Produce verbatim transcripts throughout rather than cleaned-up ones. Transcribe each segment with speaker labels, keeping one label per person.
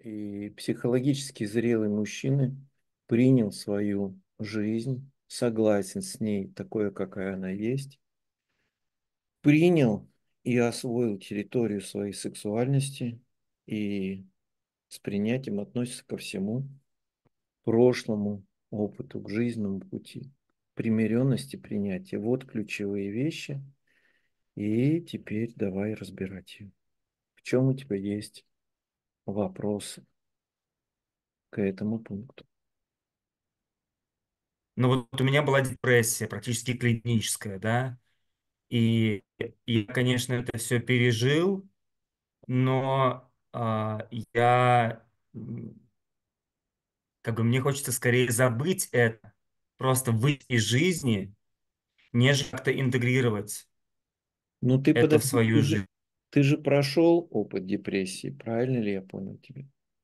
Speaker 1: И психологически зрелый мужчина принял свою жизнь, согласен с ней, такой, какая она есть, принял и освоил территорию своей сексуальности и с принятием относится ко всему прошлому опыту, к жизненному пути. Примиренность и принятие. Вот ключевые вещи. И теперь давай разбирать ее. В чем у тебя есть вопросы к этому пункту?
Speaker 2: Ну вот у меня была депрессия, практически клиническая, да, и я, конечно, это все пережил, но а, я, м, как бы мне хочется скорее забыть это, просто выйти из жизни, нежели как-то интегрировать
Speaker 1: Ну ты
Speaker 2: это в
Speaker 1: подожди, ты
Speaker 2: свою
Speaker 1: же,
Speaker 2: жизнь.
Speaker 1: ты же прошел опыт депрессии, правильно ли я понял тебя?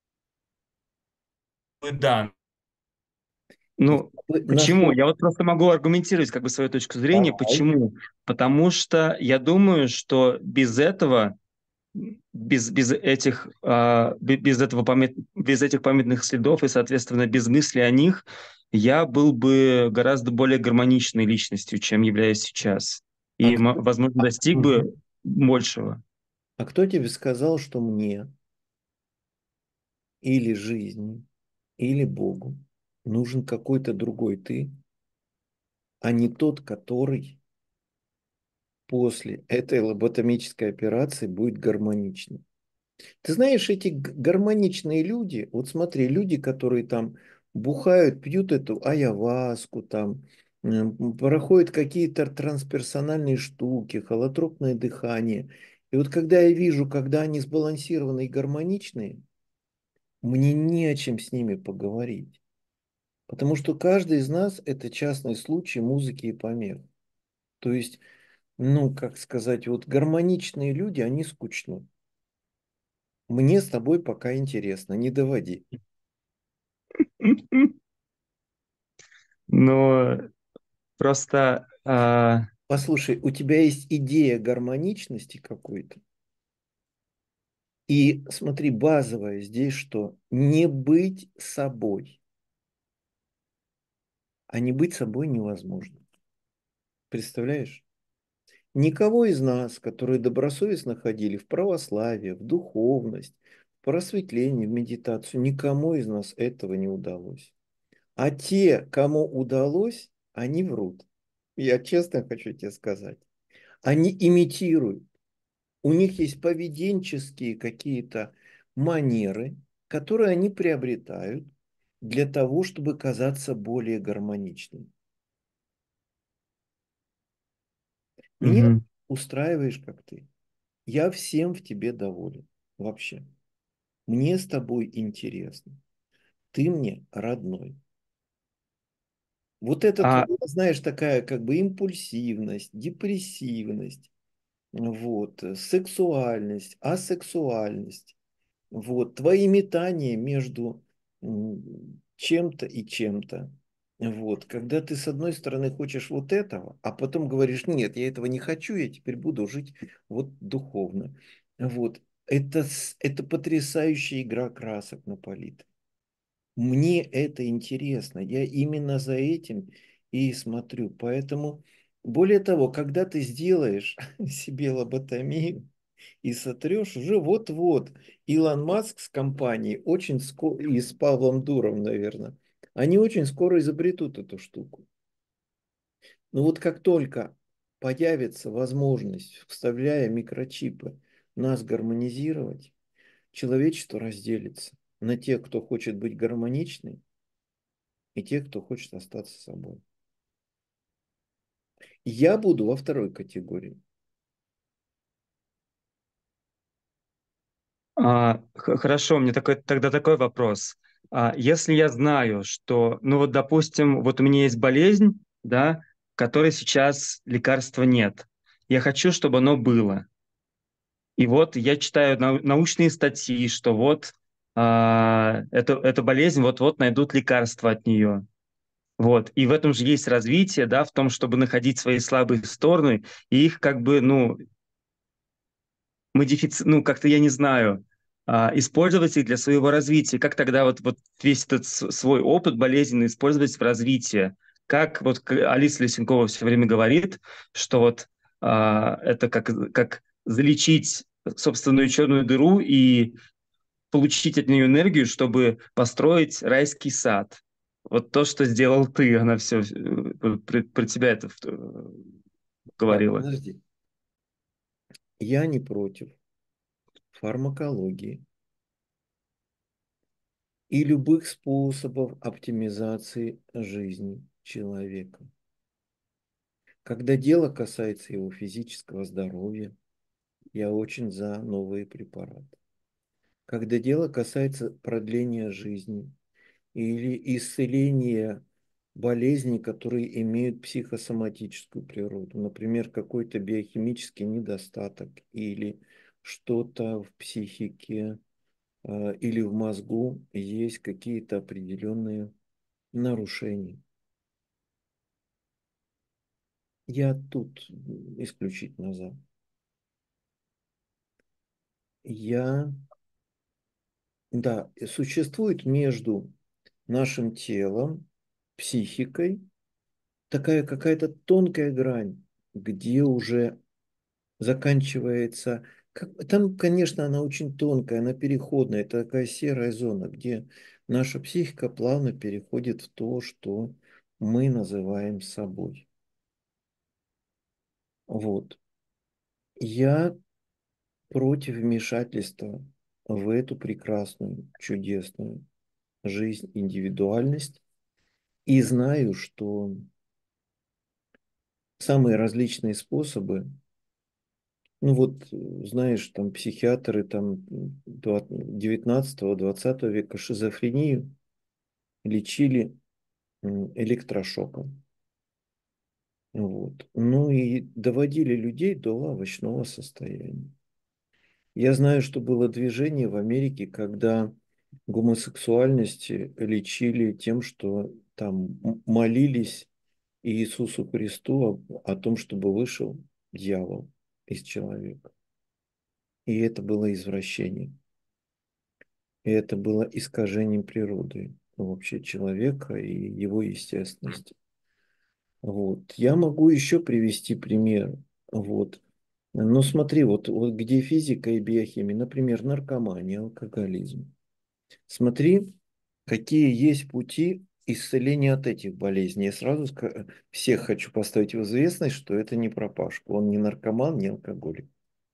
Speaker 2: Ну да,
Speaker 1: Я
Speaker 2: ну,
Speaker 1: бы
Speaker 2: почему?
Speaker 1: нашел.
Speaker 2: Я вот просто могу аргументировать как бы свою точку зрения.
Speaker 1: Давай.
Speaker 2: Почему? Потому что я думаю, что без этого, без, без этих, а, бе- без этого памят, без этих памятных следов и, соответственно, без мысли о них, я был бы гораздо более гармоничной личностью, чем являюсь сейчас.
Speaker 1: А
Speaker 2: И, мо-
Speaker 1: кто,
Speaker 2: возможно,
Speaker 1: а,
Speaker 2: достиг
Speaker 1: мгм.
Speaker 2: бы большего.
Speaker 1: А кто тебе сказал, что мне или жизни, или Богу нужен какой-то другой ты, а не тот, который после этой лоботомической операции будет гармоничным? Ты знаешь, эти г- гармоничные люди, вот смотри, люди, которые там бухают, пьют эту айаваску, там, м, проходят какие-то трансперсональные штуки, холотропное дыхание. И вот когда я вижу, когда они сбалансированные и гармоничные, мне не о чем с ними поговорить. Потому что каждый из нас – это частный случай музыки и помех. То есть, ну, как сказать, вот гармоничные люди, они скучны. Мне с тобой пока интересно, не доводи.
Speaker 2: Но просто а,
Speaker 1: Послушай, у тебя есть идея гармоничности какой-то. И смотри, базовое здесь что? Не быть собой. А не быть собой невозможно. Представляешь? Никого из нас, которые добросовестно ходили в православие, в духовность, в просветление, в медитацию, никому из нас этого не удалось. А те, кому удалось, они врут. Я честно хочу тебе сказать. Они имитируют. У них есть поведенческие какие-то манеры, которые они приобретают для того, чтобы казаться более гармоничным. Меня
Speaker 2: мгм.
Speaker 1: устраиваешь, как ты. Я всем в тебе доволен. Вообще. Мне с тобой интересно. Ты мне родной. Вот это
Speaker 2: А,
Speaker 1: твоя, знаешь, такая как бы импульсивность, депрессивность, вот, э, сексуальность, асексуальность. Вот, твои метания между м, чем-то и чем-то. Вот, когда ты с одной стороны хочешь вот этого, а потом говоришь, нет, я этого не хочу, я теперь буду жить вот духовно. Вот, это, с- это потрясающая игра красок на палитре. Мне это интересно, я именно за этим и смотрю. Поэтому, более того, когда ты сделаешь себе лоботомию, и сотрешь уже вот-вот. Илон Маск с компанией очень скоро, и с Павлом Дуром, наверное, они очень скоро изобретут эту штуку. Но вот как только появится возможность, вставляя микрочипы, нас гармонизировать, человечество разделится на тех, кто хочет быть гармоничным, и тех, кто хочет остаться собой. Я буду во второй категории.
Speaker 2: а, х- хорошо, мне такой, тогда такой вопрос. А, если я знаю, что, ну вот, допустим, вот у меня есть болезнь, да, которой сейчас лекарства нет. Я хочу, чтобы оно было. И вот я читаю нау- научные статьи, что вот а, эту, эту болезнь вот-вот найдут лекарства от нее. Вот. И в этом же есть развитие, да, в том, чтобы находить свои слабые стороны и их как бы, ну, модифицировать, ну, как-то я не знаю. а, использовать их для своего развития. Как тогда вот, вот весь этот с- свой опыт болезненный использовать в развитии? Как вот к- Алиса Лисенкова все время говорит, что вот а, это как, как залечить собственную черную дыру и получить от нее энергию, чтобы построить райский сад. Вот то, что сделал ты, она все про, про тебя это э,
Speaker 1: Так,
Speaker 2: говорила.
Speaker 1: подожди. Я не против фармакологии и любых способов оптимизации жизни человека. Когда дело касается его физического здоровья, я очень за новые препараты. Когда дело касается продления жизни или исцеления болезней, которые имеют психосоматическую природу, например, какой-то биохимический недостаток или что-то в психике э, или в мозгу есть какие-то определенные нарушения. Я тут исключительно за. Я, да, существует между нашим телом, психикой такая какая-то тонкая грань, где уже заканчивается. Как, там, конечно, она очень тонкая, она переходная, это такая серая зона, где наша психика плавно переходит в то, что мы называем собой. Вот. Я против вмешательства в эту прекрасную, чудесную жизнь, индивидуальность. И знаю, что самые различные способы. Ну вот, э, знаешь, там психиатры там девятнадцатого-двадцатого века шизофрению лечили м, электрошоком. Вот. Ну и доводили людей до овощного состояния. Я знаю, что было движение в Америке, когда гомосексуальность лечили тем, что там м- молились Иисусу Христу о, о том, чтобы вышел дьявол из человека. И это было извращение. И это было искажением природы вообще человека и его естественности. Вот. Я могу еще привести пример. Вот. Но смотри, вот, вот где физика и биохимия, например, наркомания, алкоголизм. Смотри, какие есть пути исцеления от этих болезней. Я сразу ска- всех хочу поставить в известность, что это не про Пашку. Он не наркоман, не алкоголик.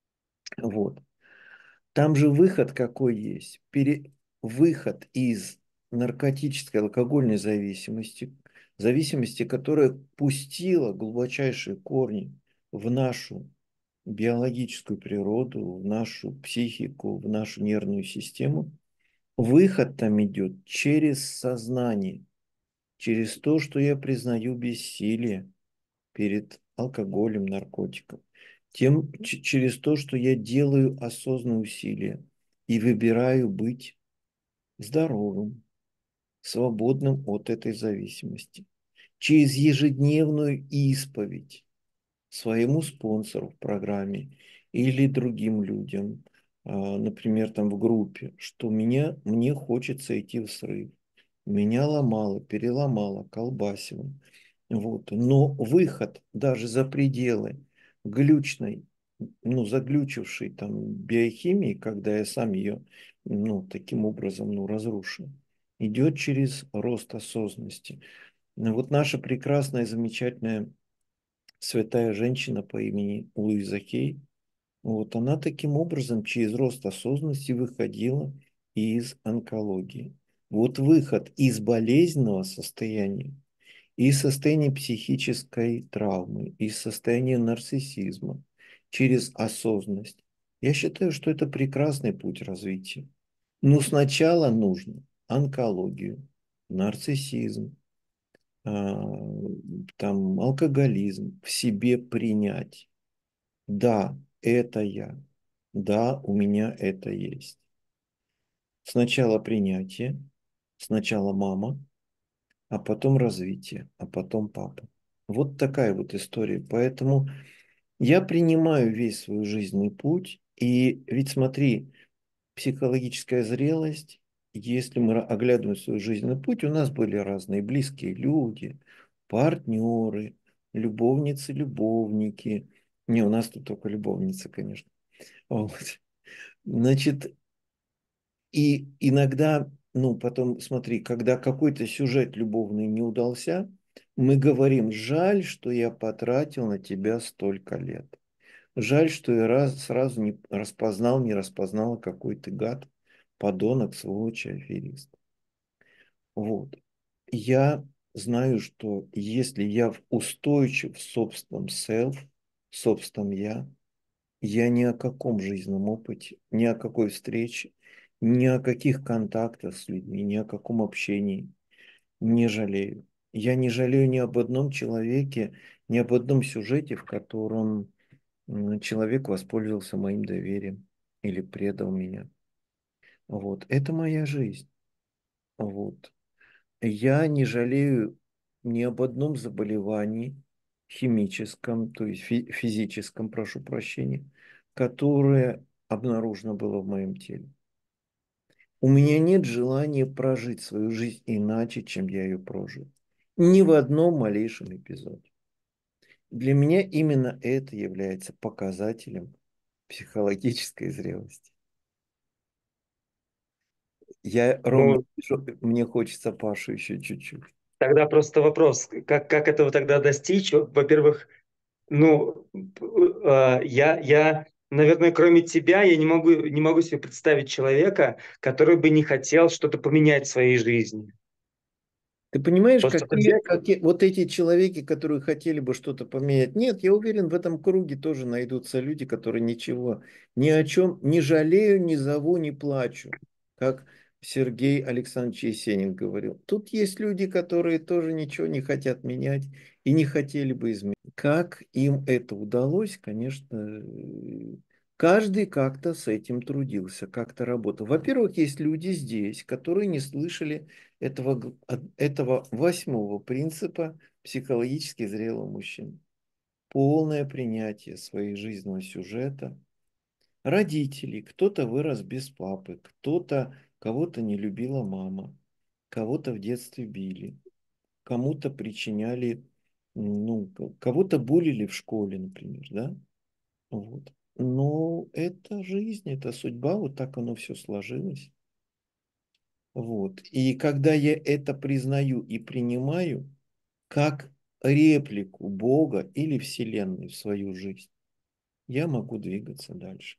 Speaker 1: Вот. Там же выход какой есть? Пере... Выход из наркотической алкогольной зависимости, зависимости, которая пустила глубочайшие корни в нашу биологическую природу, в нашу психику, в нашу нервную систему. Выход там идет через сознание, через то, что я признаю бессилие перед алкоголем, наркотиком, тем ч- через то, что я делаю осознанные усилия и выбираю быть здоровым, свободным от этой зависимости, через ежедневную исповедь своему спонсору в программе или другим людям, а, например, там в группе, что меня, мне хочется идти в срыв. Меня ломало, переломало, колбасило. Вот. Но выход даже за пределы глючной, ну, заглючившей там биохимии, когда я сам ее, ну, таким образом, ну, разрушил, идет через рост осознанности. Вот наша прекрасная, замечательная святая женщина по имени Луиза Хей, вот она таким образом через рост осознанности выходила из онкологии. Вот выход из болезненного состояния, из состояния психической травмы, из состояния нарциссизма через осознанность. Я считаю, что это прекрасный путь развития. Но сначала нужно онкологию, нарциссизм, а, там, алкоголизм в себе принять. Да, это я. Да, у меня это есть. Сначала принятие, сначала мама, а потом развитие, а потом папа. Вот такая вот история. Поэтому я принимаю весь свой жизненный путь. И ведь смотри, психологическая зрелость, если мы оглядываем свой жизненный путь, у нас были разные близкие люди, партнеры, любовницы, любовники. Не, у нас тут только любовницы, конечно. Вот. Значит, и иногда, ну, потом, смотри, когда какой-то сюжет любовный не удался, мы говорим: жаль, что я потратил на тебя столько лет. Жаль, что я раз, сразу не распознал, не распознала, какой ты гад, подонок, сволочь, аферист. Вот. Я знаю, что если я устойчив в собственном self, в собственном я, я ни о каком жизненном опыте, ни о какой встрече, ни о каких контактах с людьми, ни о каком общении не жалею. Я не жалею ни об одном человеке, ни об одном сюжете, в котором м, человек воспользовался моим доверием или предал меня. Вот. Это моя жизнь. Вот. Я не жалею ни об одном заболевании химическом, то есть фи- физическом, прошу прощения, которое обнаружено было в моем теле. У меня нет желания прожить свою жизнь иначе, чем я ее прожил. Ни в одном малейшем эпизоде. Для меня именно это является показателем психологической зрелости. Я ровно
Speaker 2: Ну,
Speaker 1: вижу, мне хочется Пашу еще чуть-чуть.
Speaker 2: тогда просто вопрос, как, как этого тогда достичь? Во-первых, ну, э, я, я, наверное, кроме тебя, я не могу, не могу себе представить человека, который бы не хотел что-то поменять в своей жизни.
Speaker 1: Ты понимаешь,
Speaker 2: Просто вот
Speaker 1: какие,
Speaker 2: взять.
Speaker 1: какие вот эти человеки, которые хотели бы что-то поменять? Нет, я уверен, в этом круге тоже найдутся люди, которые ничего, ни о чем не жалею, не зову, не плачу, как Сергей Александрович Есенин говорил. Тут есть люди, которые тоже ничего не хотят менять и не хотели бы изменить. Как им это удалось, конечно, э, каждый как-то с этим трудился, как-то работал. Во-первых, есть люди здесь, которые не слышали этого, г- от- этого восьмого принципа психологически зрелого мужчины. Полное принятие своего жизненного сюжета. Родителей. Кто-то вырос без папы, кто-то, кого-то не любила мама, кого-то в детстве били, кому-то причиняли, ну, к- кого-то булили в школе, например, да? Вот. Но это жизнь, это судьба, вот так оно все сложилось. Вот. И когда я это признаю и принимаю как реплику Бога или Вселенной в свою жизнь, я могу двигаться дальше.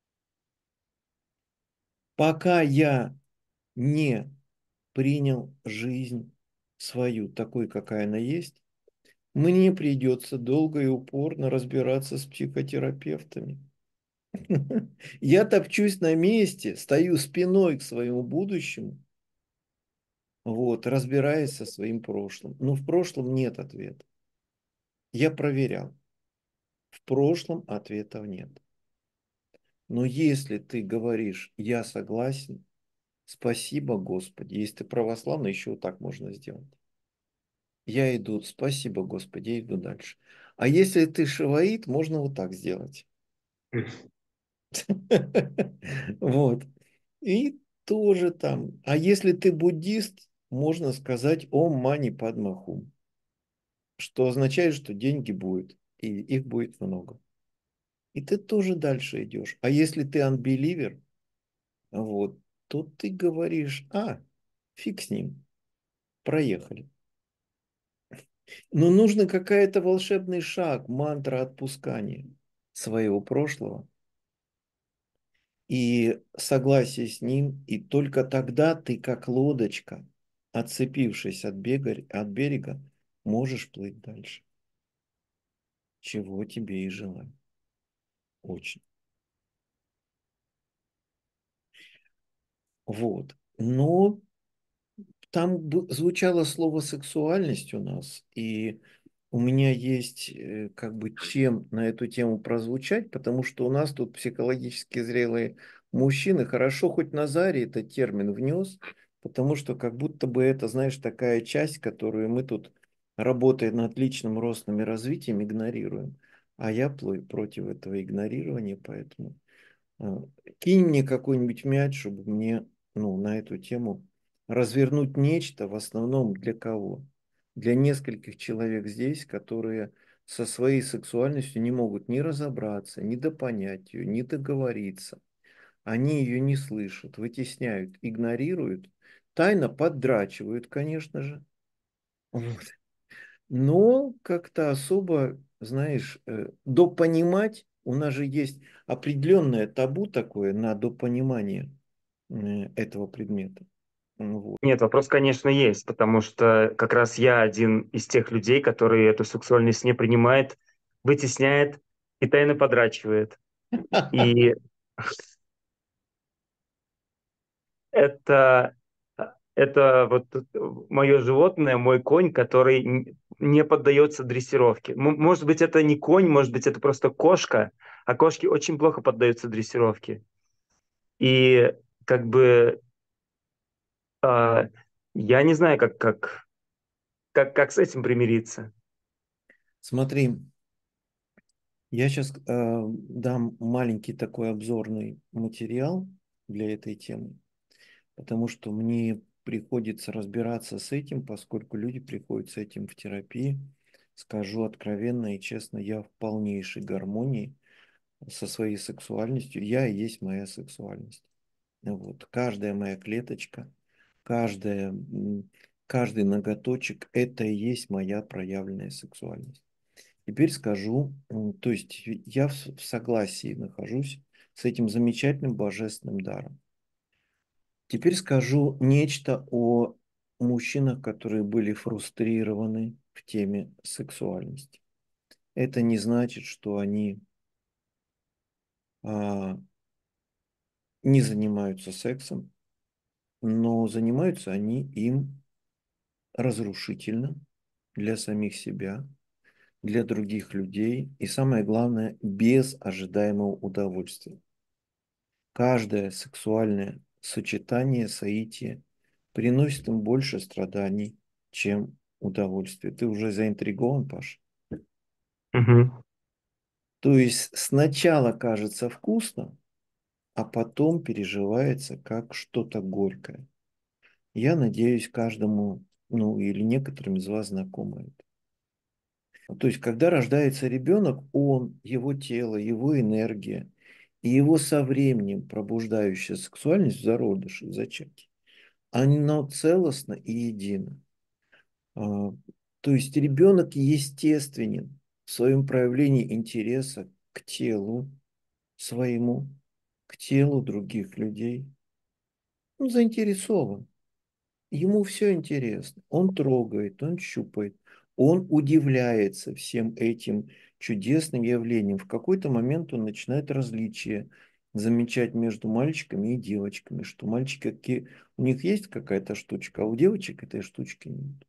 Speaker 1: Пока я не принял жизнь свою такой, какая она есть, мне придется долго и упорно разбираться с психотерапевтами. Я топчусь на месте, стою спиной к своему будущему, вот, разбираясь со своим прошлым. Но в прошлом нет ответа. Я проверял. В прошлом ответов нет. Но если ты говоришь: я согласен, спасибо, Господи. Если ты православный, еще вот так можно сделать. Я иду, спасибо, Господи, я иду дальше. А если ты шиваит, можно вот так сделать. Вот. И тоже там. А если ты буддист, можно сказать Ом Мани Падма Хум, что означает, что деньги будет, и их будет много. И ты тоже дальше идешь. А если ты unbeliever, вот, то ты говоришь: а, фиг с ним, проехали. Но нужно какая-то волшебный шаг, мантра отпускания своего прошлого и согласие с ним, и только тогда ты, как лодочка, отцепившись от, бега, от берега, можешь плыть дальше. Чего тебе и желаю. Очень. Вот. Но там б- звучало слово сексуальность у нас, и у меня есть э, как бы чем на эту тему прозвучать, потому что у нас тут психологически зрелые мужчины. Хорошо, хоть Назарий этот термин внес, потому что как будто бы это, знаешь, такая часть, которую мы тут, работая над личным ростом и развитием, игнорируем. А я плою против этого игнорирования, поэтому э, Кинь мне какой-нибудь мяч, чтобы мне, ну, на эту тему развернуть нечто, в основном для кого? Для нескольких человек здесь, которые со своей сексуальностью не могут ни разобраться, ни допонять ее, ни договориться. Они ее не слышат, вытесняют, игнорируют, тайно поддрачивают, конечно же. Вот. Но как-то особо, знаешь, э, допонимать, у нас же есть определенное табу такое на допонимание э, этого предмета. Ну вот.
Speaker 2: Нет, вопрос, конечно, есть, потому что как раз я один из тех людей, который эту сексуальность не принимает, вытесняет и тайно подрачивает. И это, это вот мое животное, мой конь, который н- не поддается дрессировке. М- Может быть, это не конь, может быть, это просто кошка, а кошки очень плохо поддаются дрессировке. И как бы а, я не знаю, как, как, как, как с этим примириться.
Speaker 1: Смотри, я сейчас дам маленький такой обзорный материал для этой темы, потому что мне приходится разбираться с этим, поскольку люди приходят с этим в терапии. Скажу откровенно и честно, я в полнейшей гармонии со своей сексуальностью. Я и есть моя сексуальность. Вот. Каждая моя клеточка, каждая, м, каждый ноготочек – это и есть моя проявленная сексуальность. Теперь скажу, м, то есть я в с- в согласии нахожусь с этим замечательным божественным даром. Теперь скажу нечто о мужчинах, которые были фрустрированы в теме сексуальности. Это не значит, что они а, не занимаются сексом, но занимаются они им разрушительно для самих себя, для других людей и, самое главное, без ожидаемого удовольствия. Каждое сексуальное сочетание, соитие приносит им больше страданий, чем удовольствия. Ты уже заинтригован, Паш?
Speaker 2: Мгм.
Speaker 1: То есть сначала кажется вкусно, а потом переживается как что-то горькое. Я надеюсь, каждому, ну или некоторым из вас знакомо это. То есть, когда рождается ребенок, он, его тело, его энергия и его со временем пробуждающая сексуальность в зародыше, в зачатии, оно целостно и едино. А, То есть ребенок естественен в своем проявлении интереса к телу своему, к телу других людей. Он заинтересован. Ему все интересно. Он трогает, он щупает, он удивляется всем этим чудесным явлениям. В какой-то момент он начинает различия замечать между мальчиками и девочками, что мальчики, какие- у них есть какая-то штучка, а у девочек этой штучки нет.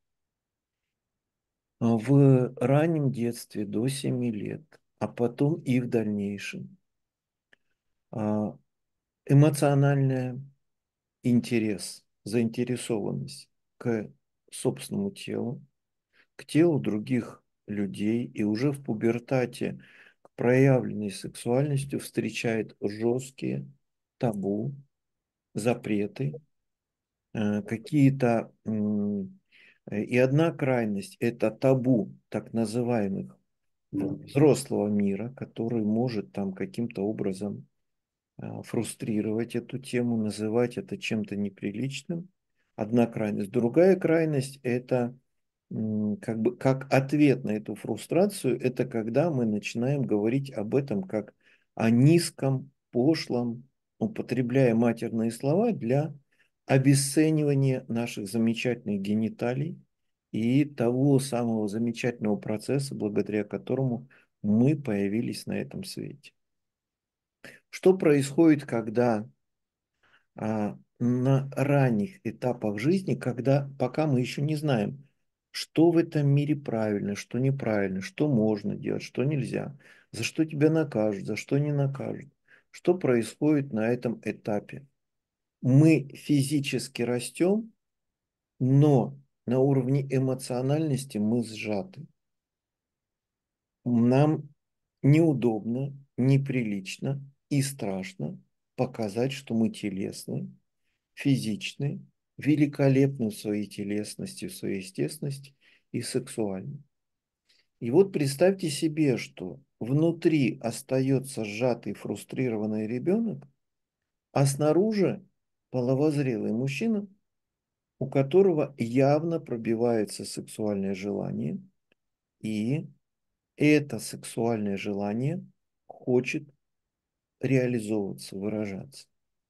Speaker 1: А в раннем детстве до семи лет, а потом и в дальнейшем, а, эмоциональный интерес, заинтересованность к собственному телу, к телу других людей и уже в пубертате к проявленной сексуальностью встречает жесткие табу, запреты, э, какие-то... м, э, И одна крайность – это табу так называемых взрослого мира, который может там каким-то образом а, фрустрировать эту тему, называть это чем-то неприличным. Одна крайность. Другая крайность – это м, как бы как ответ на эту фрустрацию, это когда мы начинаем говорить об этом как о низком, пошлом, употребляя матерные слова для обесценивания наших замечательных гениталий и того самого замечательного процесса, благодаря которому мы появились на этом свете. Что происходит, когда а, на ранних этапах жизни, когда пока мы еще не знаем, что в этом мире правильно, что неправильно, что можно делать, что нельзя, за что тебя накажут, за что не накажут. Что происходит на этом этапе? Мы физически растем, но на уровне эмоциональности мы сжаты. Нам неудобно, неприлично и страшно показать, что мы телесны, физичны, великолепны в своей телесности, в своей естественности и сексуальны. И вот представьте себе, что внутри остается сжатый, фрустрированный ребенок, а снаружи половозрелый мужчина, у которого явно пробивается сексуальное желание, и это сексуальное желание хочет реализовываться, выражаться.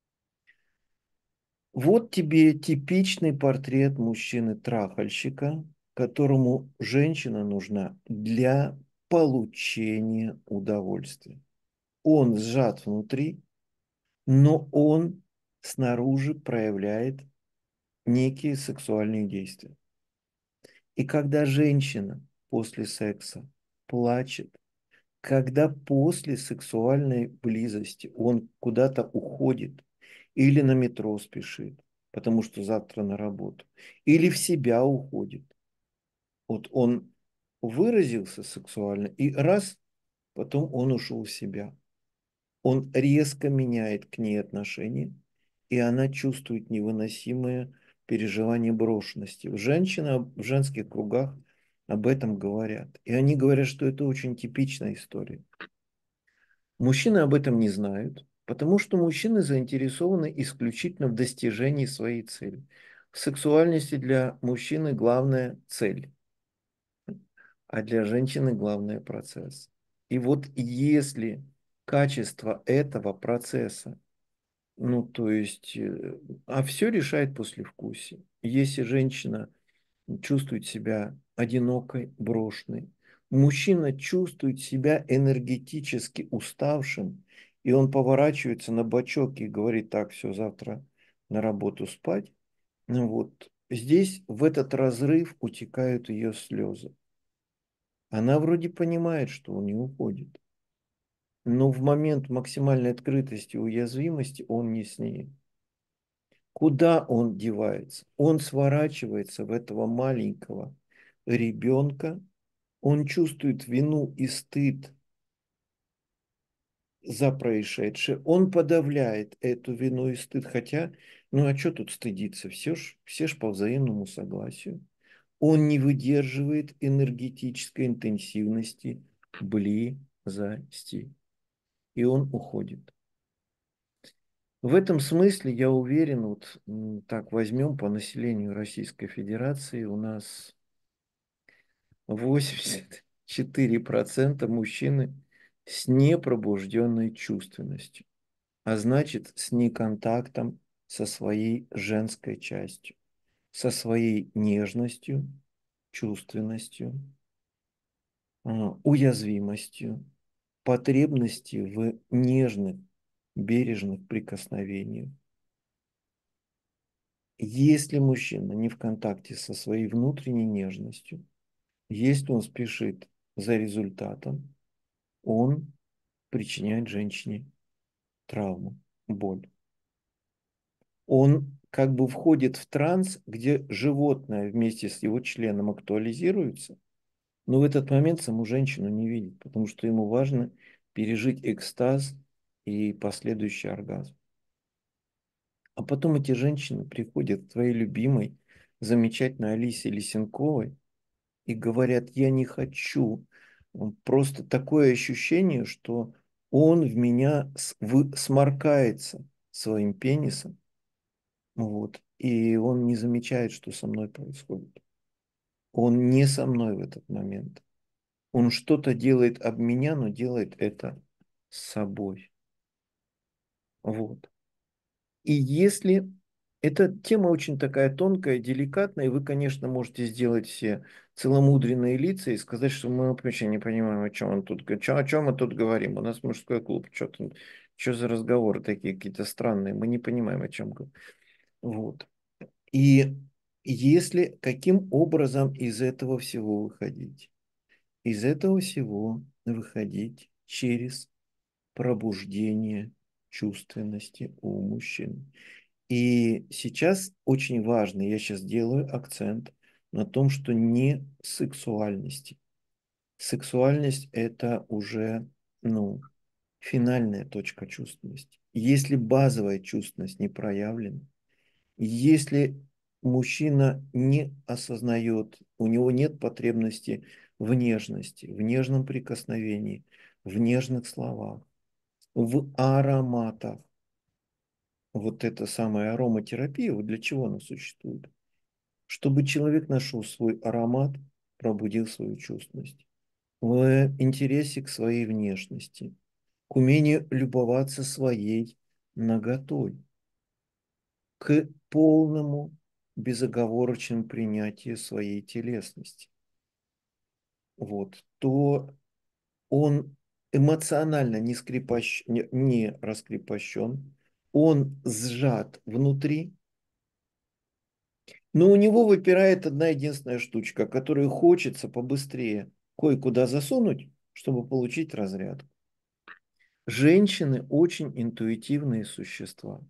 Speaker 1: Вот тебе типичный портрет мужчины-трахальщика, которому женщина нужна для получения удовольствия. Он сжат внутри, но он снаружи проявляет некие сексуальные действия. И когда женщина после секса плачет, когда после сексуальной близости он куда-то уходит или на метро спешит, потому что завтра на работу, или в себя уходит, вот он выразился сексуально, и раз, потом он ушел в себя. Он резко меняет к ней отношения, и она чувствует невыносимое переживание брошенности. Женщины в женских кругах об этом говорят. И они говорят, что это очень типичная история. Мужчины об этом не знают, потому что мужчины заинтересованы исключительно в достижении своей цели. В сексуальности для мужчины главная цель, а для женщины главный процесс. И вот если качество этого процесса, ну, то есть, э, а все решает послевкусие. Если женщина чувствует себя одинокой, брошенной, мужчина чувствует себя энергетически уставшим, и он поворачивается на бочок и говорит: так, все, завтра на работу спать. Ну вот здесь в этот разрыв утекают ее слезы. Она вроде понимает, что он не уходит, но в момент максимальной открытости и уязвимости он не с ней. Куда он девается? Он сворачивается в этого маленького ребенка, он чувствует вину и стыд за происшедшее, он подавляет эту вину и стыд, хотя, ну а что тут стыдиться, все ж, все ж по взаимному согласию. Он не выдерживает энергетической интенсивности близости, и он уходит. В этом смысле я уверен, вот так возьмем по населению Российской Федерации, у нас восемьдесят четыре процента мужчины с непробужденной чувственностью, а значит с неконтактом со своей женской частью, со своей нежностью, чувственностью, а, уязвимостью, потребностью в нежных, бережных прикосновениях. Если мужчина не в контакте со своей внутренней нежностью, если он спешит за результатом, он причиняет женщине травму, боль. Он как бы входит в транс, где животное вместе с его членом актуализируется, но в этот момент саму женщину не видит, потому что ему важно пережить экстаз и последующий оргазм. А потом эти женщины приходят к твоей любимой, замечательной Алисе Лисенковой и говорят: я не хочу. Просто такое ощущение, что он в меня с- в- сморкается своим пенисом, вот, и он не замечает, что со мной происходит. Он не со мной в этот момент. Он что-то делает об меня, но делает это с собой. Вот. И если эта тема очень такая тонкая, деликатная, и вы, конечно, можете сделать все целомудренные лица и сказать, что мы вообще не понимаем, о чем он тут, о чем, о чем мы тут говорим. У нас мужской клуб, что тут, что за разговоры такие какие-то странные, мы не понимаем, о чем говорим. Вот. И если каким образом из этого всего выходить? Из этого всего выходить через пробуждение чувственности у мужчин. И сейчас очень важно, я сейчас делаю акцент на том, что не сексуальности. Сексуальность – это уже, ну, финальная точка чувственности. Если базовая чувственность не проявлена, если мужчина не осознает, у него нет потребности в нежности, в нежном прикосновении, в нежных словах, в ароматах. Вот это самая ароматерапия, вот для чего она существует? Чтобы человек нашел свой аромат, пробудил свою чувственность. В интересе к своей внешности, к умению любоваться своей наготой, к полному безоговорочному принятию своей телесности. Вот, то он эмоционально не, скрепощ... не не раскрепощен, он сжат внутри, но у него выпирает одна единственная штучка, которую хочется побыстрее кое-куда засунуть, чтобы получить разряд. Женщины очень интуитивные существа.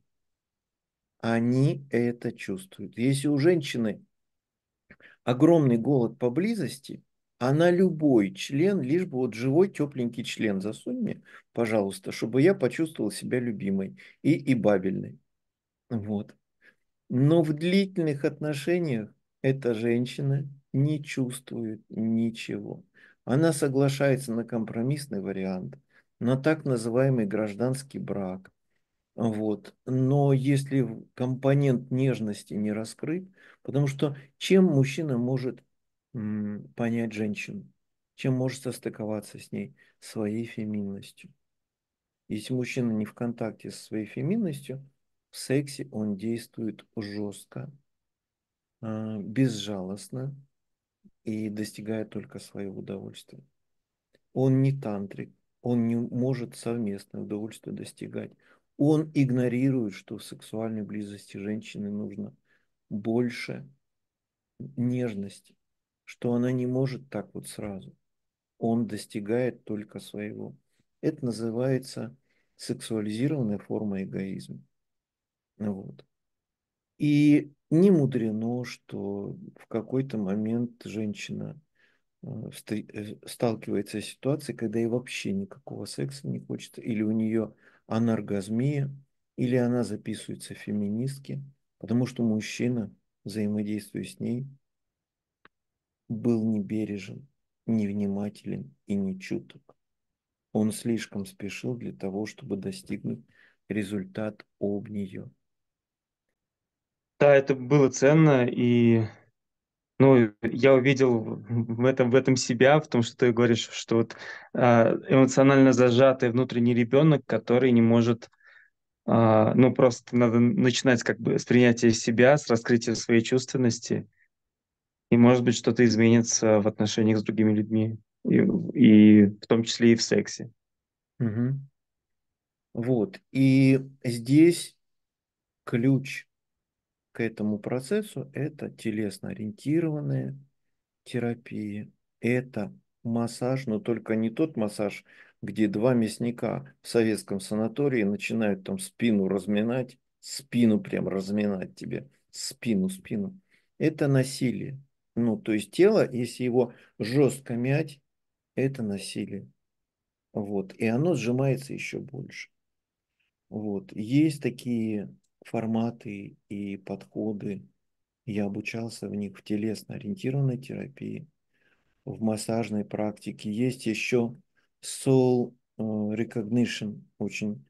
Speaker 1: Они это чувствуют. Если у женщины огромный голод поблизости, она любой член, лишь бы вот живой тепленький член засунь мне, пожалуйста, чтобы я почувствовал себя любимой и, и бабельной. Вот. Но в длительных отношениях эта женщина не чувствует ничего. Она соглашается на компромиссный вариант, на так называемый гражданский брак. Вот. Но если компонент нежности не раскрыт, потому что чем мужчина может м, понять женщину, чем может состыковаться с ней? Своей феминностью. Если мужчина не в контакте со своей феминностью, в сексе он действует жестко, а, безжалостно и достигает только своего удовольствия. Он не тантрик, он не может совместное удовольствие достигать. Он игнорирует, что в сексуальной близости женщины нужно больше нежности, что она не может так вот сразу. Он достигает только своего. Это называется сексуализированная форма эгоизма. Вот. И не мудрено, что в какой-то момент женщина э, встр- э, сталкивается с ситуацией, когда ей вообще никакого секса не хочется, или у нее анаргазмия, или она записывается в феминистки, потому что мужчина, взаимодействуя с ней, был небережен, невнимателен и нечуток. Он слишком спешил для того, чтобы достигнуть результат об нее.
Speaker 2: Да, это было ценно, и ну, я увидел в этом, в этом себя, в том, что ты говоришь, что вот а, эмоционально зажатый внутренний ребенок, который не может, а, ну, просто надо начинать как бы с принятия себя, с раскрытия своей чувственности, и, может быть, что-то изменится в отношениях с другими людьми, и, и в том числе и в сексе.
Speaker 1: Мгм. Вот. И здесь ключ к этому процессу – это телесно-ориентированная терапия. Это массаж, но только не тот массаж, где два мясника в советском санатории начинают там спину разминать, спину прям разминать тебе, спину, спину. Это насилие. Ну, то есть тело, если его жестко мять, это насилие. Вот. И оно сжимается еще больше. Вот. Есть такие форматы и подходы. Я обучался в них в телесно-ориентированной терапии, в массажной практике. Есть еще soul э, recognition, очень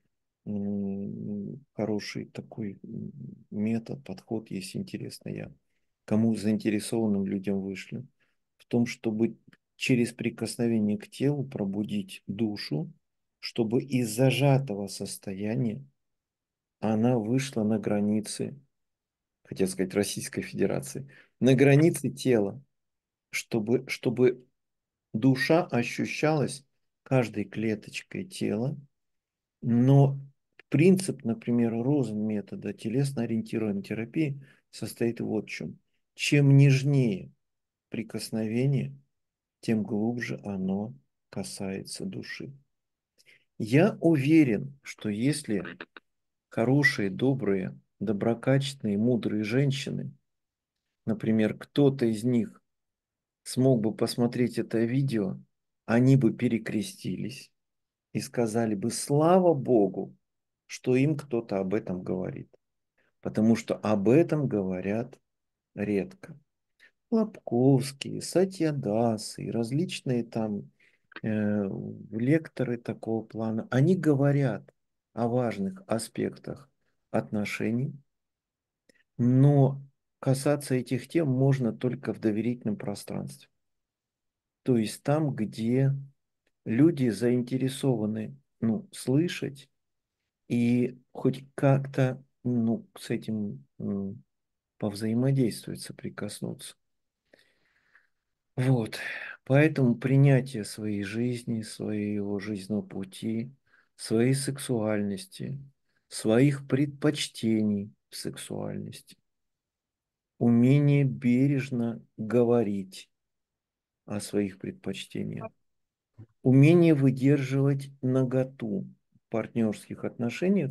Speaker 1: м, хороший такой м, метод, подход, если интересно, я кому заинтересованным людям вышлю. В том, чтобы через прикосновение к телу пробудить душу, чтобы из зажатого состояния она вышла на границы, хотел сказать, Российской Федерации, на границы тела, чтобы, чтобы душа ощущалась каждой клеточкой тела, но принцип, например, Розен метода телесно-ориентированной терапии состоит вот в чем. Чем нежнее прикосновение, тем глубже оно касается души. Я уверен, что если хорошие, добрые, доброкачественные, мудрые женщины, например, кто-то из них смог бы посмотреть это видео, они бы перекрестились и сказали бы: слава Богу, что им кто-то об этом говорит. Потому что об этом говорят редко. Лобковские, Сатьядасы и различные там э, лекторы такого плана, они говорят о важных аспектах отношений, но касаться этих тем можно только в доверительном пространстве. То есть там, где люди заинтересованы, ну, слышать и хоть как-то, ну, с этим м, повзаимодействовать, соприкоснуться. Вот. Поэтому принятие своей жизни, своего жизненного пути, своей сексуальности, своих предпочтений в сексуальности, умение бережно говорить о своих предпочтениях, умение выдерживать наготу в партнерских отношениях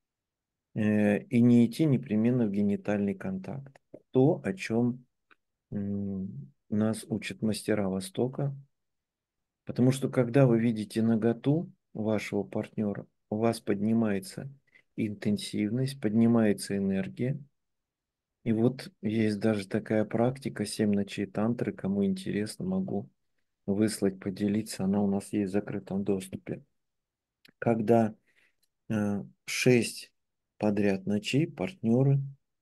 Speaker 1: э, и не идти непременно в генитальный контакт. То, о чем м, нас учат мастера Востока. Потому что когда вы видите наготу вашего партнера, у вас поднимается интенсивность, поднимается энергия. И вот есть даже такая практика семь ночей тантры, кому интересно, могу выслать, поделиться, она у нас есть в закрытом доступе. Когда э, шесть подряд ночей партнеры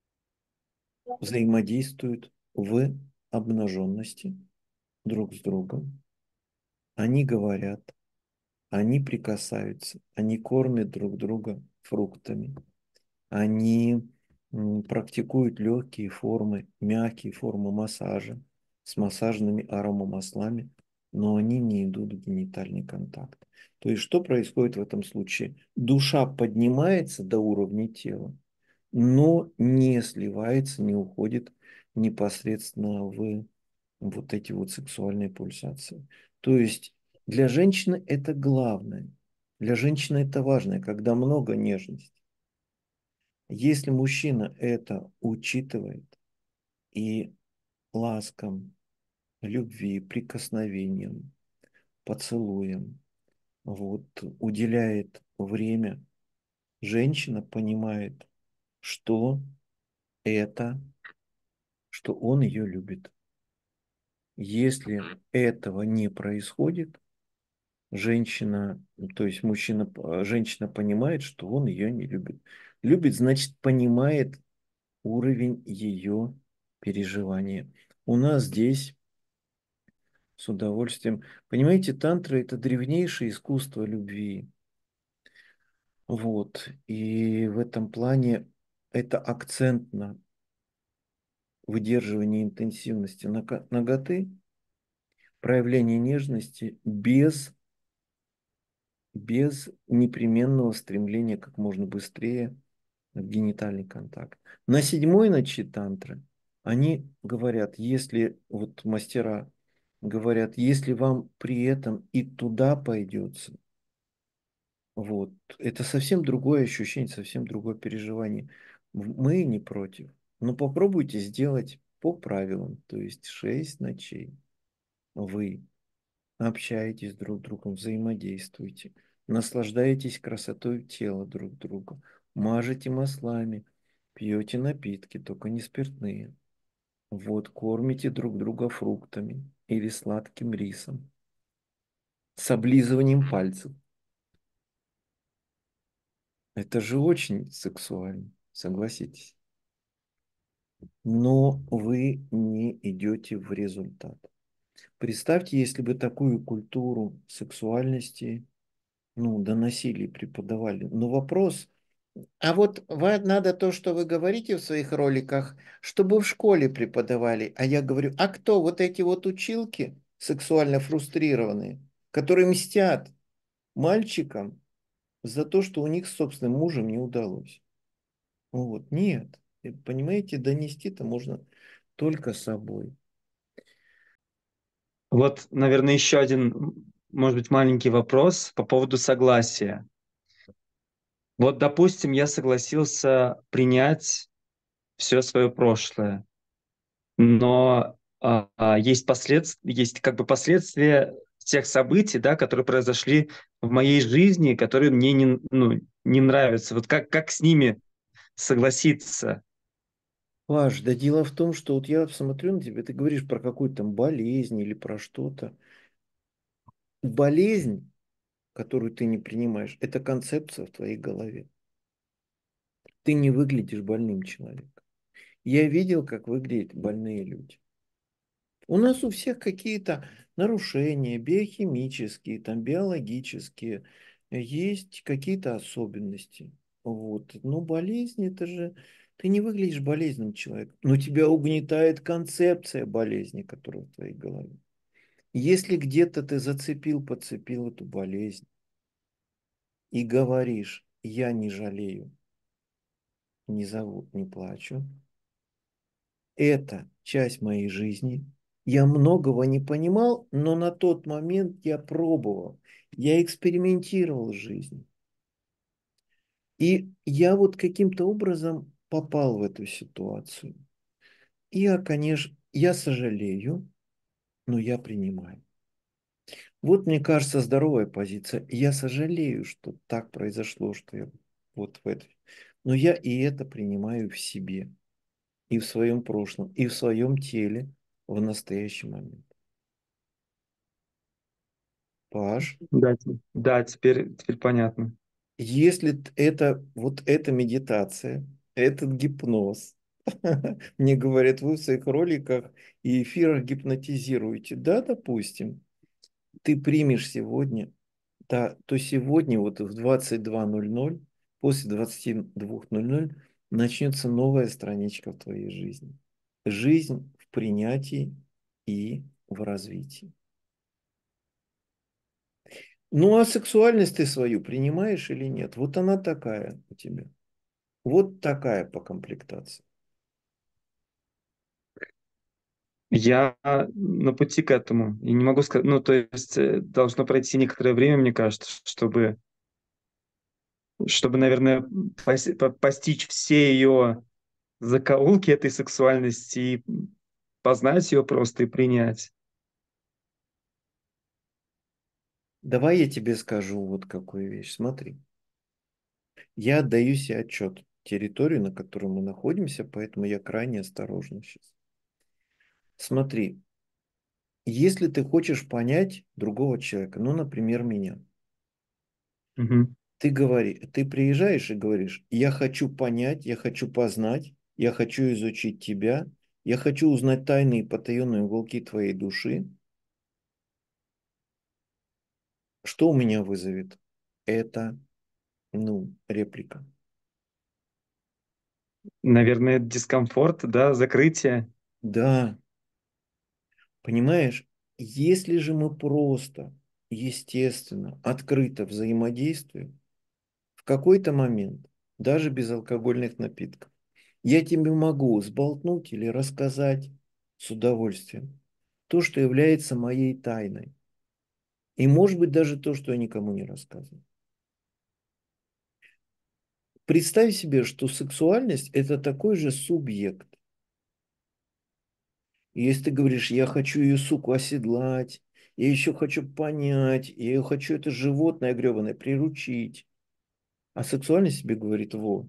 Speaker 1: взаимодействуют в обнаженности друг с другом, они говорят, они прикасаются, они кормят друг друга фруктами, они м, практикуют легкие формы, мягкие формы массажа с массажными аромамаслами, но они не идут в генитальный контакт. То есть что происходит в этом случае? Душа поднимается до уровня тела, но не сливается, не уходит непосредственно в вот эти вот сексуальные пульсации. То есть для женщины это главное. Для женщины это важно, когда много нежности. Если мужчина это учитывает и ласком, любви, прикосновением, поцелуем, вот, уделяет время, женщина понимает, что это, что он ее любит. Если этого не происходит, женщина, то есть мужчина, женщина понимает, что он ее не любит. Любит, значит, понимает уровень ее переживания. У нас здесь с удовольствием. Понимаете, тантра – это древнейшее искусство любви. Вот. И в этом плане это акцент на выдерживание интенсивности наготы, проявление нежности без без непременного стремления как можно быстрее в генитальный контакт. На седьмой ночи тантры они говорят, если вот мастера говорят, если вам при этом и туда пойдется, вот, это совсем другое ощущение, совсем другое переживание. Мы не против. Но попробуйте сделать по правилам, то есть шесть ночей. Вы общаетесь друг с другом, взаимодействуете, наслаждаетесь красотой тела друг друга, мажете маслами, пьете напитки, только не спиртные. Вот, кормите друг друга фруктами или сладким рисом, с облизыванием пальцев. Это же очень сексуально, согласитесь. Но вы не идете в результат. Представьте, если бы такую культуру сексуальности, ну, доносили и преподавали. Но вопрос, а вот вы, надо то, что вы говорите в своих роликах, чтобы в школе преподавали. А я говорю, а кто вот эти вот училки сексуально фрустрированные, которые мстят мальчикам за то, что у них с собственным мужем не удалось? Вот, нет. И, понимаете, донести-то можно только собой.
Speaker 2: Вот, наверное, еще один, может быть, маленький вопрос по поводу согласия. Вот, допустим, я согласился принять все свое прошлое, но а, а, есть последствия, есть как бы последствия тех событий, да, которые произошли в моей жизни, которые мне не, ну, не нравятся. Вот как, как с ними согласиться?
Speaker 1: Паш, да дело в том, что вот я смотрю на тебя, ты говоришь про какую-то там болезнь или про что-то. Болезнь, которую ты не принимаешь, это концепция в твоей голове. Ты не выглядишь больным человеком. Я видел, как выглядят больные люди. У нас у всех какие-то нарушения биохимические, там, биологические, есть какие-то особенности. Вот. Но болезнь это же... Ты не выглядишь болезненным человеком, но тебя угнетает концепция болезни, которая в твоей голове. Если где-то ты зацепил, подцепил эту болезнь и говоришь, я не жалею, не зовут, не плачу, это часть моей жизни. Я многого не понимал, но на тот момент я пробовал, я экспериментировал с жизнью. И я вот каким-то образом попал в эту ситуацию. И я, конечно, я сожалею, но я принимаю. Вот, мне кажется, здоровая позиция. Я сожалею, что так произошло, что я вот в этой. Но я и это принимаю в себе, и в своем прошлом, и в своем теле в настоящий момент. Паш,
Speaker 2: Да, те- да, теперь, теперь понятно.
Speaker 1: если т- это вот эта медитация, этот гипноз, мне говорят, вы в своих роликах и эфирах гипнотизируете, да, допустим, ты примешь сегодня, да, то сегодня вот в двадцать два ноль ноль, после двадцати двух ноль ноль начнется новая страничка в твоей жизни. Жизнь в принятии и в развитии. Ну а сексуальность ты свою принимаешь или нет? Вот она такая у тебя. Вот такая по комплектации.
Speaker 2: Я на пути к этому. И не могу сказать, ну, то есть э, должно пройти некоторое время, мне кажется, чтобы, чтобы, наверное, пос- по- постичь все ее закоулки этой сексуальности и познать ее просто и принять.
Speaker 1: Давай я тебе скажу вот какую вещь. Смотри, я отдаю себе отчет территорию, на которой мы находимся, поэтому я крайне осторожен сейчас. Смотри, если ты хочешь понять другого человека, ну, например, меня,
Speaker 2: Мгм.
Speaker 1: ты говори, ты приезжаешь и говоришь, я хочу понять, я хочу познать, я хочу изучить тебя, я хочу узнать тайные и потаенные уголки твоей души. Что у меня вызовет? Это, ну, реплика.
Speaker 2: Наверное, дискомфорт, да, закрытие.
Speaker 1: Да, понимаешь, если же мы просто, естественно, открыто взаимодействуем, в какой-то момент, даже без алкогольных напитков, я тебе могу сболтнуть или рассказать с удовольствием то, что является моей тайной. И может быть даже то, что я никому не рассказываю. Представь себе, что сексуальность – это такой же субъект. И если ты говоришь, я хочу ее, суку, оседлать, я еще хочу понять, я ее хочу, это животное гребаное, приручить. А сексуальность тебе говорит, во,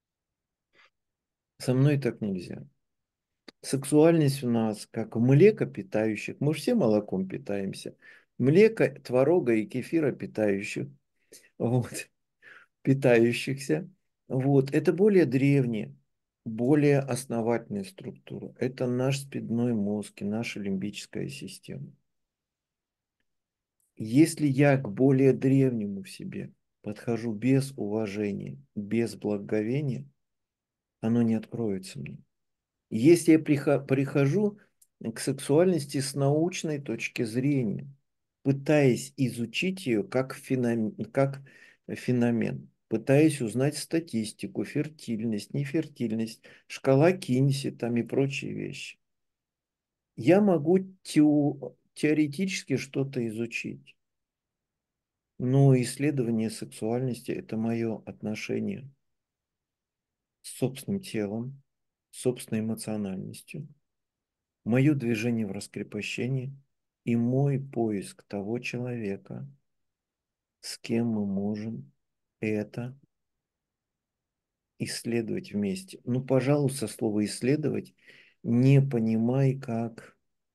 Speaker 1: со мной так нельзя. Сексуальность у нас как млекопитающих. Мы же все молоком питаемся. Млека, творога и кефира питающих. Вот, питающихся. Вот, это более древние, более основательная структура. Это наш спидной мозг и наша лимбическая система. Если я к более древнему в себе подхожу без уважения, без благоговения, оно не откроется мне. Если я прихо- прихожу к сексуальности с научной точки зрения, пытаясь изучить ее как феномен, как феномен, пытаясь узнать статистику, фертильность, нефертильность, шкала Кинси там и прочие вещи, я могу тео- теоретически что-то изучить. Но исследование сексуальности – это мое отношение с собственным телом, с собственной эмоциональностью, мое движение в раскрепощении, и мой поиск того человека, с кем мы можем это исследовать вместе. Ну, пожалуйста, слово исследовать не понимай как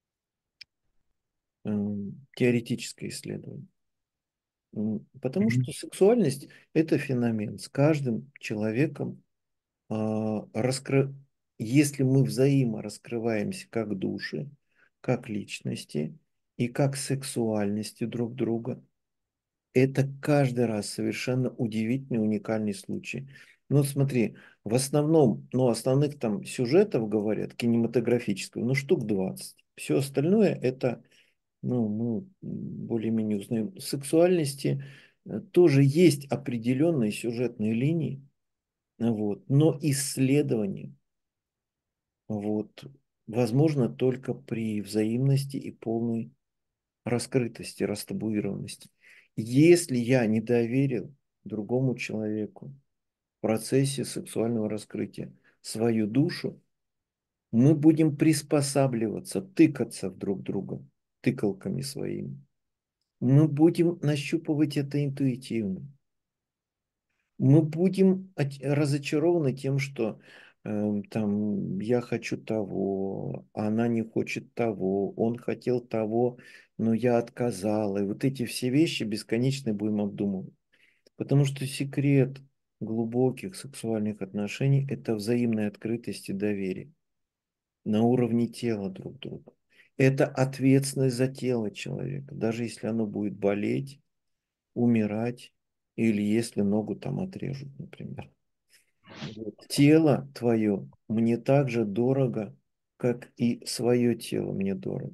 Speaker 1: эм, теоретическое исследование. М, Потому
Speaker 2: Мгм.
Speaker 1: что сексуальность – это феномен. С каждым человеком, а, раскры- если мы взаимораскрываемся как души, как личности и как сексуальности друг друга, это каждый раз совершенно удивительный, уникальный случай. Ну, вот смотри, в основном, ну, основных там сюжетов, говорят, кинематографического, ну, штук двадцать. Все остальное это, ну, мы более-менее узнаем. В сексуальности э, тоже есть определенные сюжетные линии, вот, но исследование, вот, возможно только при взаимности и полной раскрытости, растабуированности. Если я не доверил другому человеку в процессе сексуального раскрытия свою душу, мы будем приспосабливаться, тыкаться в друг друга тыкалками своими. Мы будем нащупывать это интуитивно. Мы будем от- разочарованы тем, что э, там я хочу того, а она не хочет того, он хотел того, но я отказала. И вот эти все вещи бесконечно будем обдумывать. Потому что секрет глубоких сексуальных отношений – это взаимная открытость и доверие на уровне тела друг друга. Это ответственность за тело человека, даже если оно будет болеть, умирать или если ногу там отрежут, например. Вот. Тело твое мне так же дорого, как и свое тело мне дорого.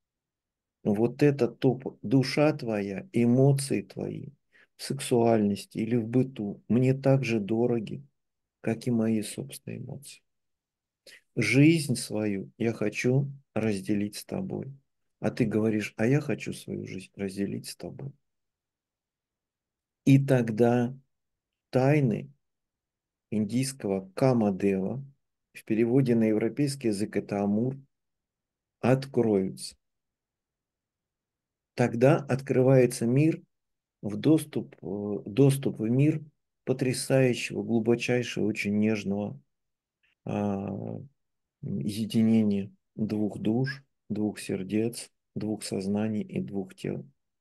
Speaker 1: Вот это топ, душа твоя, эмоции твои в сексуальности или в быту мне так же дороги, как и мои собственные эмоции. Жизнь свою я хочу разделить с тобой. А ты говоришь, а я хочу свою жизнь разделить с тобой. И тогда тайны индийского Камадева, в переводе на европейский язык это Амур, откроются. Тогда открывается мир в доступ, э, доступ в мир потрясающего, глубочайшего, очень нежного а, единения двух душ, двух сердец, двух сознаний и двух тел.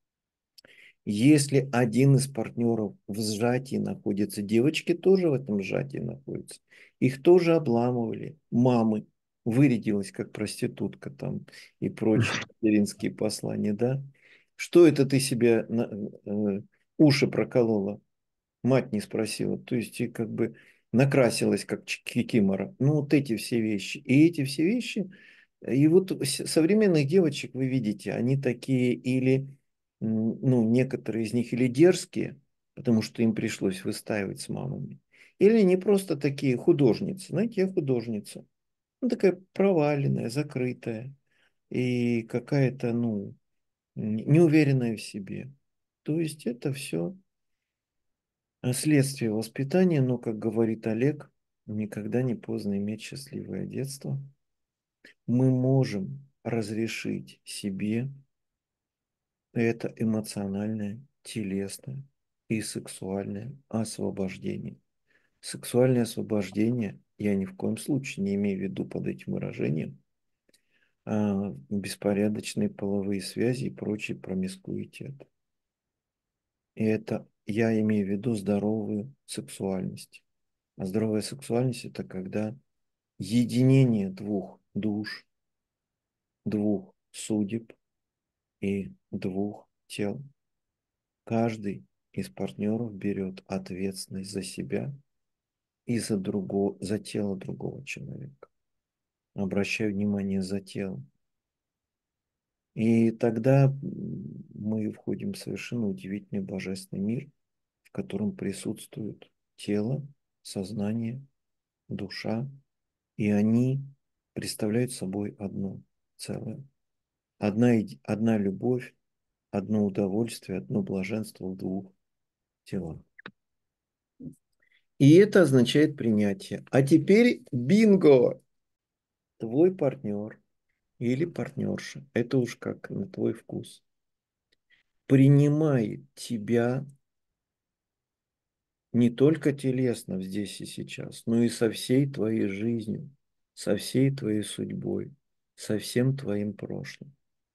Speaker 1: Если один из партнеров в сжатии находится, девочки тоже в этом сжатии находятся, их тоже обламывали, мамы, вырядилась как проститутка там и прочие материнские послания, да? Что это ты себе на, э, уши проколола? Мать не спросила. То есть и как бы накрасилась, как кикимора. Ну, вот эти все вещи. И эти все вещи. И вот с- современных девочек вы видите, они такие или, м, ну, некоторые из них или дерзкие, потому что им пришлось выстаивать с мамами, или не просто такие художницы. Знаете, я художница. Ну, такая проваленная, закрытая и какая-то, ну, н- неуверенная в себе. То есть это все следствие воспитания, но, как говорит Олег, никогда не поздно иметь счастливое детство. Мы можем разрешить себе это эмоциональное, телесное и сексуальное освобождение. Сексуальное освобождение я ни в коем случае не имею в виду под этим выражением а, беспорядочные половые связи и прочий промискуитет. И это я имею в виду здоровую сексуальность. А здоровая сексуальность – это когда единение двух душ, двух судеб и двух тел. Каждый из партнеров берет ответственность за себя и за, другого, за тело другого человека. Обращаю внимание за тело. И тогда мы входим в совершенно удивительный божественный мир, в котором присутствует тело, сознание, душа, и они представляют собой одно целое. Одна, иде- одна любовь, одно удовольствие, одно блаженство в двух телах. И это означает принятие. А теперь бинго! Твой партнер или партнерша. Это уж как на твой вкус. Принимает тебя не только телесно здесь и сейчас, но и со всей твоей жизнью, со всей твоей судьбой, со всем твоим прошлым.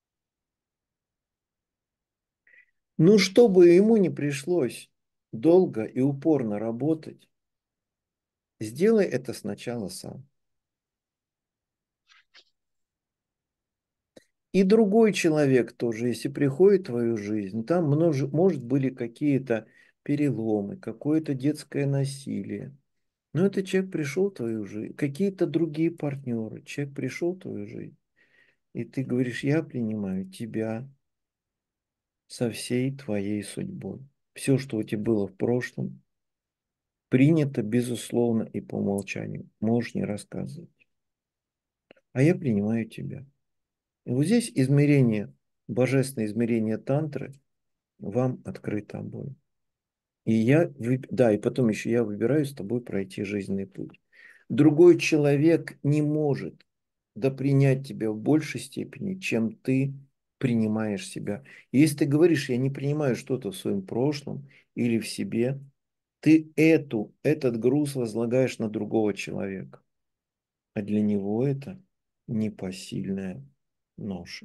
Speaker 1: Ну, чтобы ему не пришлось долго и упорно работать, сделай это сначала сам. И другой человек тоже, если приходит в твою жизнь, там множе, может были какие-то переломы, какое-то детское насилие. Но этот человек пришел в твою жизнь, какие-то другие партнеры. Человек пришел в твою жизнь, и ты говоришь, я принимаю тебя со всей твоей судьбой. Все, что у тебя было в прошлом, принято, безусловно, и по умолчанию. Можешь не рассказывать. А я принимаю тебя. И вот здесь измерение, божественное измерение тантры вам открыто обоим. И я, выб- да, и потом еще я выбираю с тобой пройти жизненный путь. Другой человек не может да принять тебя в большей степени, чем ты принимаешь себя. И если ты говоришь, я не принимаю что-то в своем прошлом или в себе, ты эту, этот груз возлагаешь на другого человека. А для него это непосильная ноша.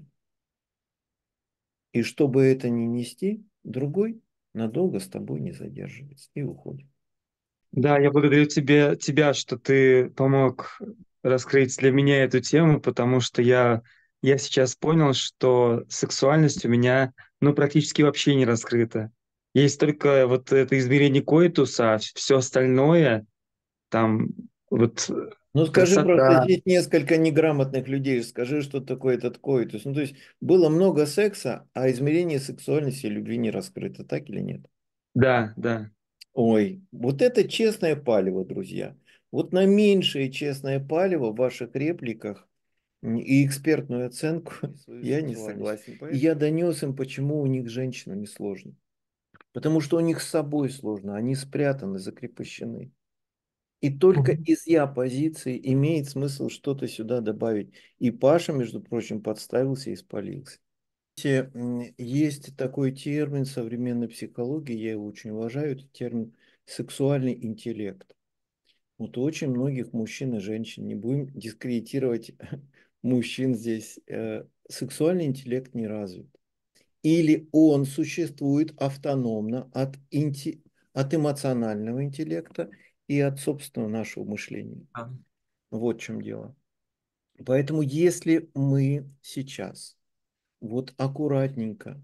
Speaker 1: И чтобы это не нести, другой надолго с тобой не задерживается и уходит.
Speaker 2: Да, я благодарю тебе, тебя, что ты помог раскрыть для меня эту тему, потому что я, я сейчас понял, что сексуальность у меня ну, практически вообще не раскрыта. Есть только вот это измерение коитуса, а все остальное, там вот
Speaker 1: Ну, скажи просто,
Speaker 2: красота.
Speaker 1: здесь несколько неграмотных людей, скажи, что такое этот коитус. Ну, то есть было много секса, а измерение сексуальности и любви не раскрыто, так или нет?
Speaker 2: Да, да.
Speaker 1: Ой, вот это честное палево, друзья. Вот на меньшее честное палево в ваших репликах м, и экспертную оценку свою я не
Speaker 3: сексуальность.
Speaker 1: согласен. И я донес им, почему у них с женщинами сложно. Потому что у них с собой сложно, они спрятаны, закрепощены. И только
Speaker 2: Мгм.
Speaker 1: из я позиции имеет смысл что-то сюда добавить. И Паша, между прочим, подставился и спалился. Те, м, Есть такой термин в современной психологии, я его очень уважаю, это термин сексуальный интеллект. Вот у очень многих мужчин и женщин, не будем дискредитировать мужчин здесь, э, сексуальный интеллект не развит. Или он существует автономно от, инте, от эмоционального интеллекта и от собственного нашего мышления.
Speaker 2: Да.
Speaker 1: Вот в чем дело. Поэтому если мы сейчас вот аккуратненько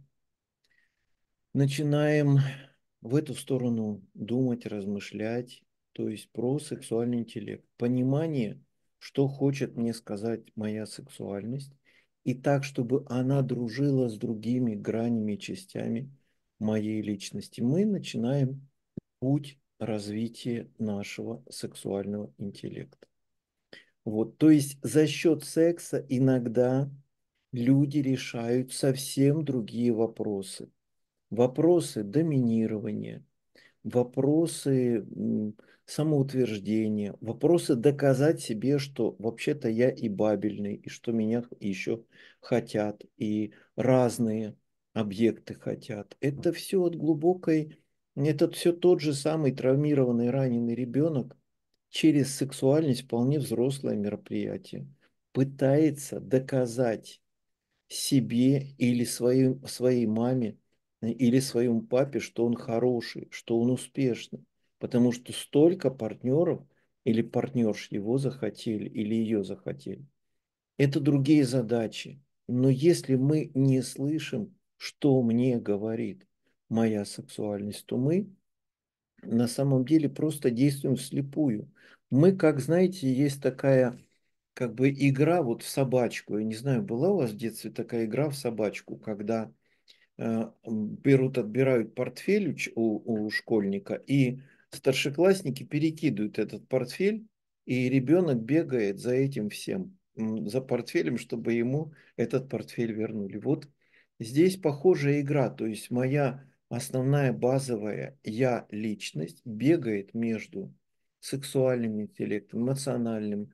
Speaker 1: начинаем в эту сторону думать, размышлять, то есть про сексуальный интеллект, понимание, что хочет мне сказать моя сексуальность, и так, чтобы она дружила с другими гранями, частями моей личности, мы начинаем путь развития нашего сексуального интеллекта. Вот, то есть за счет секса иногда люди решают совсем другие вопросы. Вопросы доминирования, вопросы м, самоутверждения, вопросы доказать себе, что вообще-то я и бабельный, и что меня еще хотят, и разные объекты хотят. Это все от глубокой, это все тот же самый травмированный, раненый ребенок через сексуальность, вполне взрослое мероприятие, пытается доказать себе или своим, своей маме э, или своему папе, что он хороший, что он успешный. Потому что столько партнеров или партнерш его захотели или ее захотели. Это другие задачи. Но если мы не слышим, что мне говорит моя сексуальность, то мы на самом деле просто действуем вслепую. Мы, как знаете, есть такая как бы игра вот в собачку. Я не знаю, была у вас в детстве такая игра в собачку, когда э, берут, отбирают портфель у, ч- у- у школьника, и старшеклассники перекидывают этот портфель, и ребенок бегает за этим всем, м, за портфелем, чтобы ему этот портфель вернули. Вот здесь похожая игра, то есть моя основная базовая я личность бегает между сексуальным интеллектом, эмоциональным,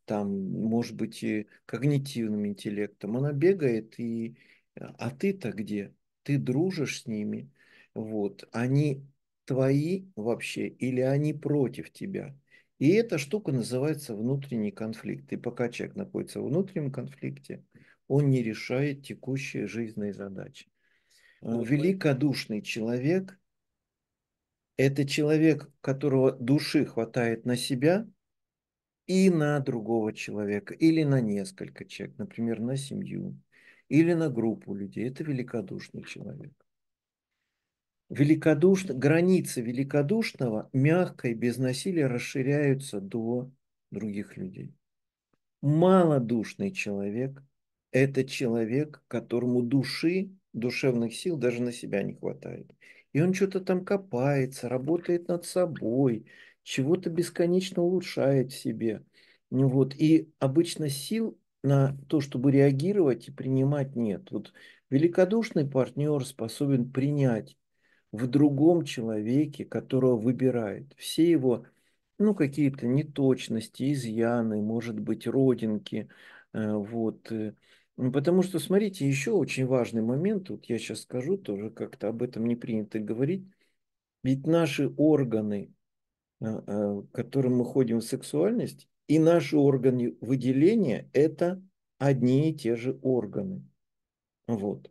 Speaker 1: там, может быть, и когнитивным интеллектом. Она бегает, и... а ты-то где? Ты дружишь с ними? Вот. Они твои вообще или они против тебя? И эта штука называется внутренний конфликт. И пока человек находится в внутреннем конфликте, он не решает текущие жизненные задачи. Э, Великодушный человек– это человек, которого души хватает на себя и на другого человека, или на несколько человек, например, на семью, или на группу людей. Это великодушный человек. Великодушно, границы великодушного мягко и без насилия расширяются до других людей. Малодушный человек– это человек, которому души, душевных сил даже на себя не хватает. И он что-то там копается, работает над собой, чего-то бесконечно улучшает в себе. Ну вот. И обычно сил на то, чтобы реагировать и принимать, нет. Вот великодушный партнер способен принять в другом человеке, которого выбирает. Все его, ну, какие-то неточности, изъяны, может быть, родинки. э, Вот. э. Ну, потому что, смотрите, еще очень важный момент, вот я сейчас скажу, тоже как-то об этом не принято говорить. Ведь наши органы, э, э, к которым мы ходим в сексуальность, и наши органы выделения– это одни и те же органы. Вот.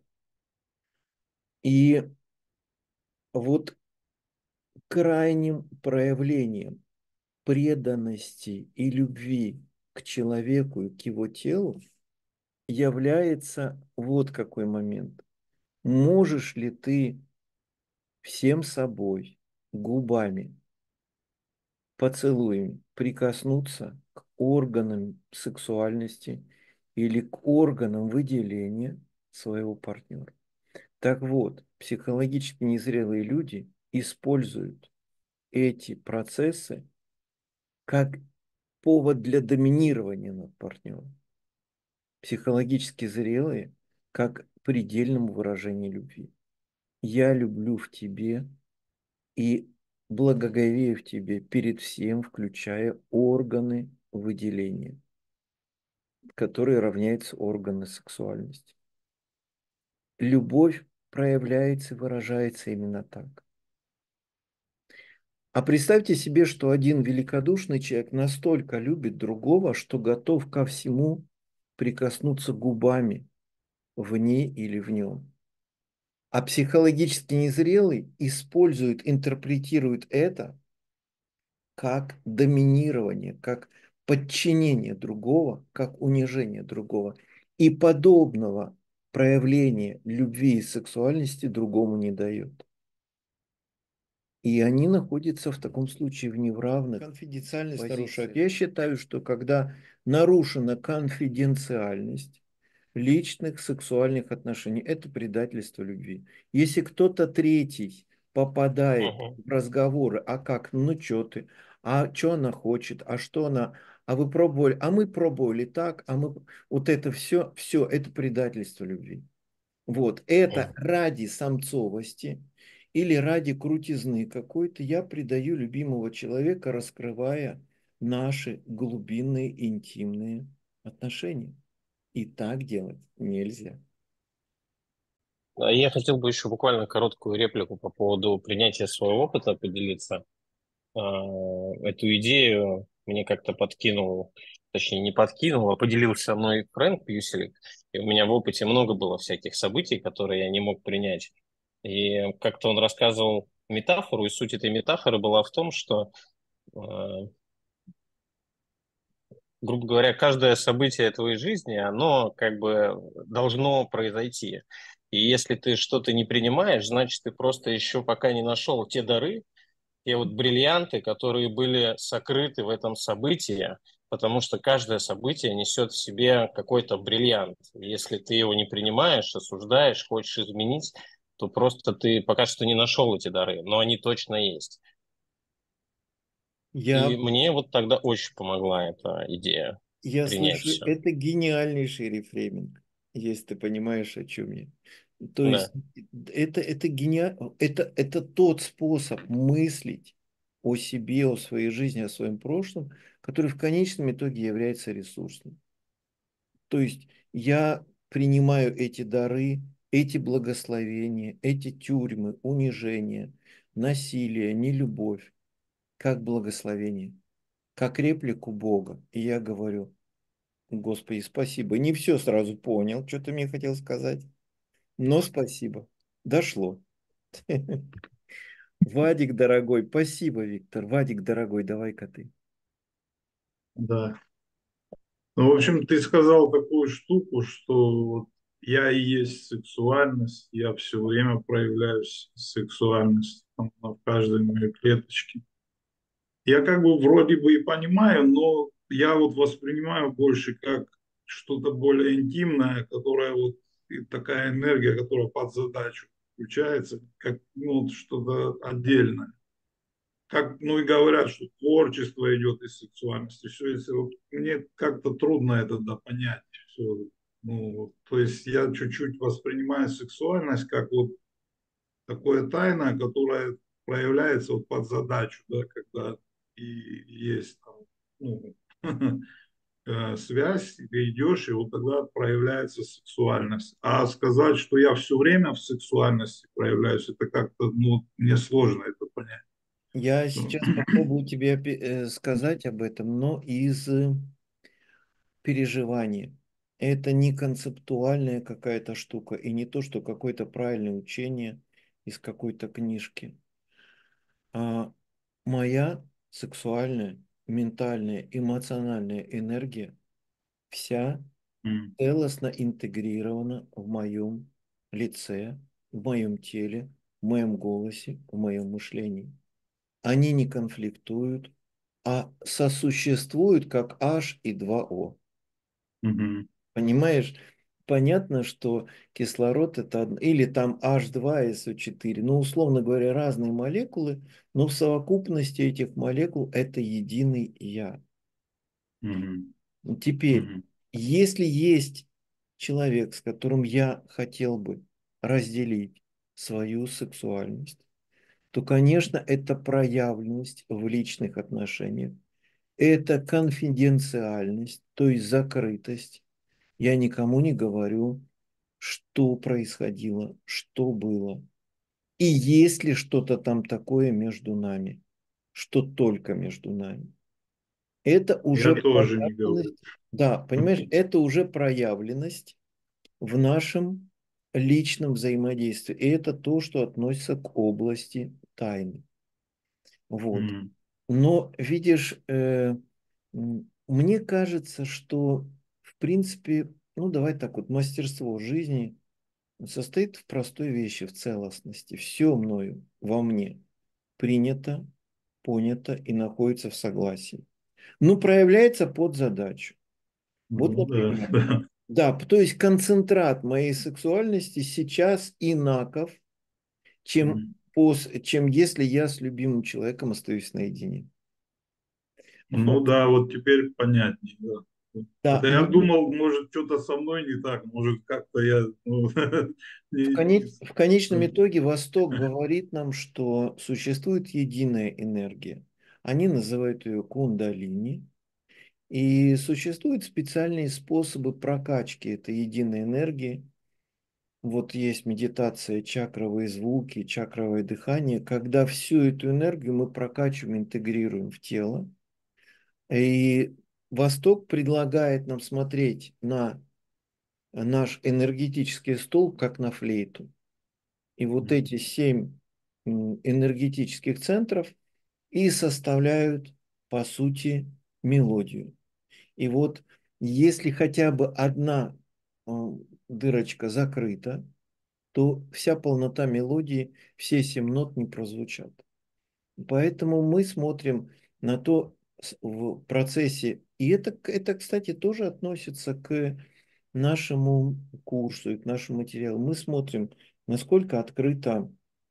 Speaker 1: И вот крайним проявлением преданности и любви к человеку и к его телу является вот какой момент. Можешь ли ты всем собой, губами, поцелуями прикоснуться к органам сексуальности или к органам выделения своего партнера? Так вот, психологически незрелые люди используют эти процессы как повод для доминирования над партнером. Психологически зрелые, как предельному выражению любви. Я люблю в тебе и благоговею в тебе перед всем, включая органы выделения, которые равняются органы сексуальности. Любовь проявляется и выражается именно так. А представьте себе, что один великодушный человек настолько любит другого, что готов ко всему прикоснуться губами в ней или в нем. А психологически незрелый использует, интерпретирует это как доминирование, как подчинение другого, как унижение другого. И подобного проявления любви и сексуальности другому не дает. И они находятся в таком случае в неравных конфиденциальность нарушают. Я считаю, что когда нарушена конфиденциальность личных сексуальных отношений, это предательство любви. Если кто-то третий попадает
Speaker 3: Мгм.
Speaker 1: в разговоры, а как, ну что ты, а что она хочет, а что она, а вы пробовали, а мы пробовали так, а мы, вот это все, все, это предательство любви. Вот, это
Speaker 3: Мгм.
Speaker 1: ради самцовости или ради крутизны какой-то я предаю любимого человека, раскрывая наши глубинные интимные отношения. И так делать нельзя.
Speaker 3: А Я хотел бы еще буквально короткую реплику по поводу принятия своего опыта поделиться. А, Эту идею мне как-то подкинул, точнее не подкинул, а поделился со мной Фрэнк Пьюселик. И у меня в опыте много было всяких событий, которые я не мог принять. И как-то он рассказывал метафору, и суть этой метафоры была в том, что а, грубо говоря, каждое событие твоей жизни, оно как бы должно произойти. И если ты что-то не принимаешь, значит, ты просто еще пока не нашел те дары, те вот бриллианты, которые были сокрыты в этом событии, потому что каждое событие несет в себе какой-то бриллиант. Если ты его не принимаешь, осуждаешь, хочешь изменить, то просто ты пока что не нашел эти дары, но они точно есть.
Speaker 1: Я,
Speaker 3: И мне вот тогда очень помогла эта идея
Speaker 1: я
Speaker 3: принять
Speaker 1: слышу,
Speaker 3: все.
Speaker 1: это гениальнейший рефрейминг, если ты понимаешь, о чем я. То есть
Speaker 3: Да.
Speaker 1: это, это, гениа... это, это тот способ мыслить о себе, о своей жизни, о своем прошлом, который в конечном итоге является ресурсным. То есть я принимаю эти дары, эти благословения, эти тюрьмы, унижения, насилие, нелюбовь, как благословение, как реплику Бога. И я говорю: Господи, спасибо. Не все сразу понял, что ты мне хотел сказать, но спасибо. Дошло. Вадик, дорогой, спасибо, Виктор. Вадик, дорогой, давай-ка ты.
Speaker 4: Да. Ну, в общем, ты сказал такую штуку, что вот я и есть сексуальность, я все время проявляюсь сексуальность там, в каждой моей клеточке. Я как бы вроде бы и понимаю, но я вот воспринимаю больше как что-то более интимное, которое вот и такая энергия, которая под задачу включается, как ну, вот что-то отдельное. Как, ну и говорят, что творчество идет из сексуальности. Все это, вот, мне как-то трудно это да, понять. Все. Ну, вот, то есть я чуть-чуть воспринимаю сексуальность как вот такое тайное, которое проявляется вот под задачу, да, когда и есть там, ну, э, связь, ты идешь, и вот тогда проявляется сексуальность. А сказать, что я все время в сексуальности проявляюсь, это как-то, ну, мне сложно это понять.
Speaker 1: Я сейчас попробую тебе опи- э, сказать об этом, но из э, переживания. Это не концептуальная какая-то штука и не то, что какое-то правильное учение из какой-то книжки. А моя сексуальная, ментальная, эмоциональная энергия вся
Speaker 4: М,
Speaker 1: целостно интегрирована в моем лице, в моем теле, в моем голосе, в моем мышлении. Они не конфликтуют, а сосуществуют как H и два O.
Speaker 4: мгм.
Speaker 1: Понимаешь? Понятно, что кислород это одно, или там H два, S O четыре, ну, условно говоря, разные молекулы, но в совокупности этих молекул это единый я.
Speaker 4: Мгм.
Speaker 1: Теперь,
Speaker 4: Мгм.
Speaker 1: если есть человек, с которым я хотел бы разделить свою сексуальность, то, конечно, это проявленность в личных отношениях, это конфиденциальность, то есть закрытость. Я никому не говорю, что происходило, что было. И есть ли что-то там такое между нами, что только между нами. Это
Speaker 4: Я
Speaker 1: уже
Speaker 4: тоже не говорю.
Speaker 1: проявленность, да, понимаешь, это уже проявленность в нашем личном взаимодействии. И это то, что относится к области тайны. Вот.
Speaker 4: Мгм.
Speaker 1: Но, видишь, э, м, мне кажется, что, в принципе, ну, давай так вот, мастерство жизни состоит в простой вещи, в целостности. Все мною, во мне принято, понято и находится в согласии. Ну, проявляется под задачу. Вот,
Speaker 4: Ну да,
Speaker 1: например,
Speaker 4: да.
Speaker 1: да, то есть концентрат моей сексуальности сейчас инаков, чем,
Speaker 4: Мгм.
Speaker 1: пос, чем если я с любимым человеком остаюсь наедине.
Speaker 4: Ну
Speaker 1: Вот.
Speaker 4: да, вот теперь понятнее. Да.
Speaker 1: Да,
Speaker 4: Это я
Speaker 1: мне
Speaker 4: думал, может, что-то со мной не так, может, как-то я ну,
Speaker 1: в,
Speaker 4: не, не-
Speaker 1: конеч, в конечном итоге Восток говорит нам, что существует единая энергия. Они называют ее кундалини. И существуют специальные способы прокачки этой единой энергии. Вот есть медитация, чакровые звуки, чакровое дыхание, когда всю эту энергию мы прокачиваем, интегрируем в тело. И Восток предлагает нам смотреть на наш энергетический стол, как на флейту. И вот эти семь м, энергетических центров и составляют, по сути, мелодию. И вот если хотя бы одна э, дырочка закрыта, то вся полнота мелодии, все семь нот не прозвучат. Поэтому мы смотрим на то в процессе, и это, это, кстати, тоже относится к нашему курсу и к нашему материалу. Мы смотрим, насколько открыта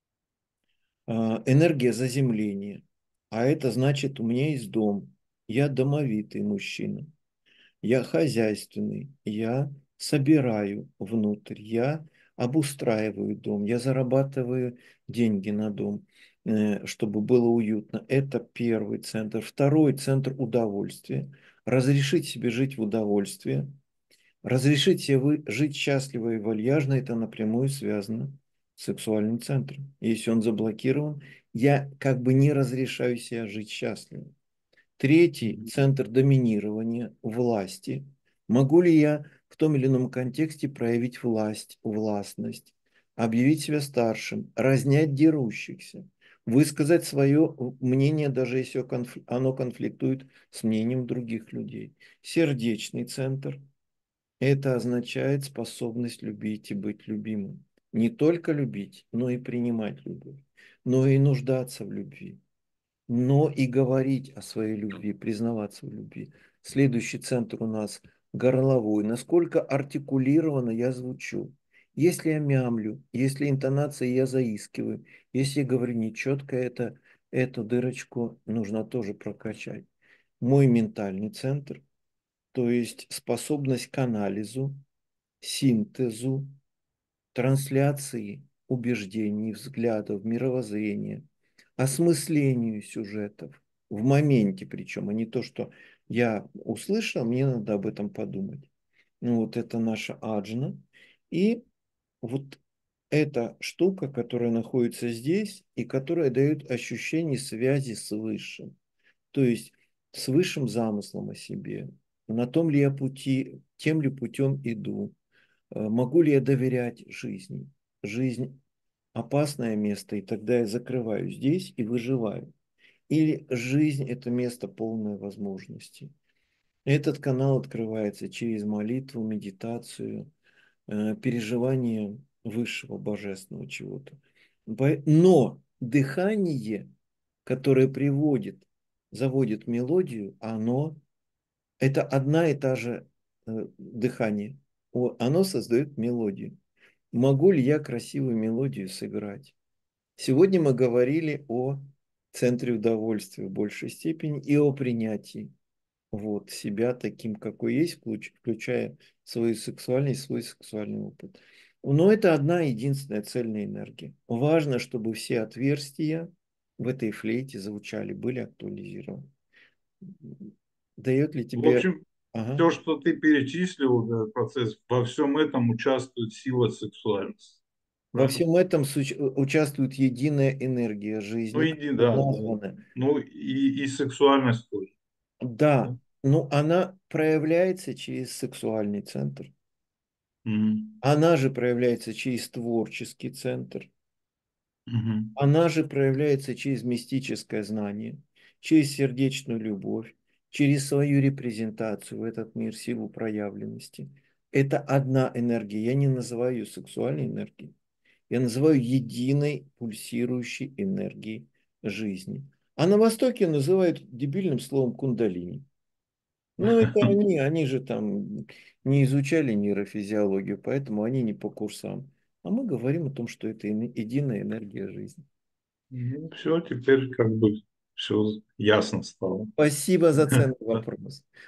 Speaker 1: а, энергия заземления. А это значит, у меня есть дом, я домовитый мужчина. Я хозяйственный, я собираю внутрь, я обустраиваю дом, я зарабатываю деньги на дом. э, чтобы было уютно. Это первый центр. Второй центр удовольствия. Разрешить себе жить в удовольствии. Разрешить себе вы- жить счастливо и вальяжно, это напрямую связано с сексуальным центром. Если он заблокирован, я как бы не разрешаю себе жить счастливо. Третий центр доминирования, власти. Могу ли я в том или ином контексте проявить власть, властность, объявить себя старшим, разнять дерущихся, высказать свое мнение, даже если оно конфликтует с мнением других людей. Сердечный центр. Это означает способность любить и быть любимым. Не только любить, но и принимать любовь, но и нуждаться в любви, но и говорить о своей любви, признаваться в любви. Следующий центр у нас горловой. Насколько артикулированно я звучу. Если я мямлю, если интонация я заискиваю, если я говорю нечетко, это, эту дырочку нужно тоже прокачать. Мой ментальный центр, то есть способность к анализу, синтезу, трансляции убеждений, взглядов, мировоззрения, осмыслению сюжетов в моменте, причем, а не то, что я услышал, мне надо об этом подумать. Ну, вот это наша аджна. И вот эта штука, которая находится здесь и которая дает ощущение связи с Высшим, то есть с высшим замыслом о себе, на том ли я пути, тем ли путем иду, э, могу ли я доверять жизни. Жизнь опасное место, и тогда я закрываю здесь и выживаю. Или жизнь – это место полной возможностей. Этот канал открывается через молитву, медитацию, э, переживание высшего божественного чего-то. Но дыхание, которое приводит, заводит мелодию, оно это одна и та же э, дыхание. О, оно создает мелодию. Могу ли я красивую мелодию сыграть? Сегодня мы говорили о центре удовольствия в большей степени и о принятии вот, себя таким, какой есть, включ- включая свою сексуальность, свой сексуальный опыт. Но это одна единственная цельная энергия. Важно, чтобы все отверстия в этой флейте звучали, были актуализированы. Дает ли
Speaker 4: В
Speaker 1: тебе...
Speaker 4: общем,
Speaker 1: Ага.
Speaker 4: все, что ты перечислил, вот этот процесс, во всем этом участвует сила сексуальности.
Speaker 1: Во
Speaker 4: Правильно?
Speaker 1: всем этом суч- участвует единая энергия
Speaker 4: Ну,
Speaker 1: жизни,
Speaker 4: иди,
Speaker 1: которая
Speaker 4: да, да.
Speaker 1: названа.
Speaker 4: Ну, и, и сексуальность тоже.
Speaker 1: Да,
Speaker 4: Да?
Speaker 1: но она проявляется через сексуальный центр.
Speaker 4: Мгм.
Speaker 1: Она же проявляется через творческий центр.
Speaker 4: Мгм.
Speaker 1: Она же проявляется через мистическое знание, через сердечную любовь, через свою репрезентацию в этот мир, силу проявленности. Это одна энергия. Я не называю ее сексуальной энергией. Я называю единой пульсирующей энергией жизни. А на Востоке называют дебильным словом кундалини. Ну, это они, они же там не изучали нейрофизиологию, поэтому они не по курсам. А мы говорим о том, что это ин- единая энергия жизни.
Speaker 4: Ну, все, теперь как бы все ясно стало.
Speaker 1: Спасибо за ценный вопрос.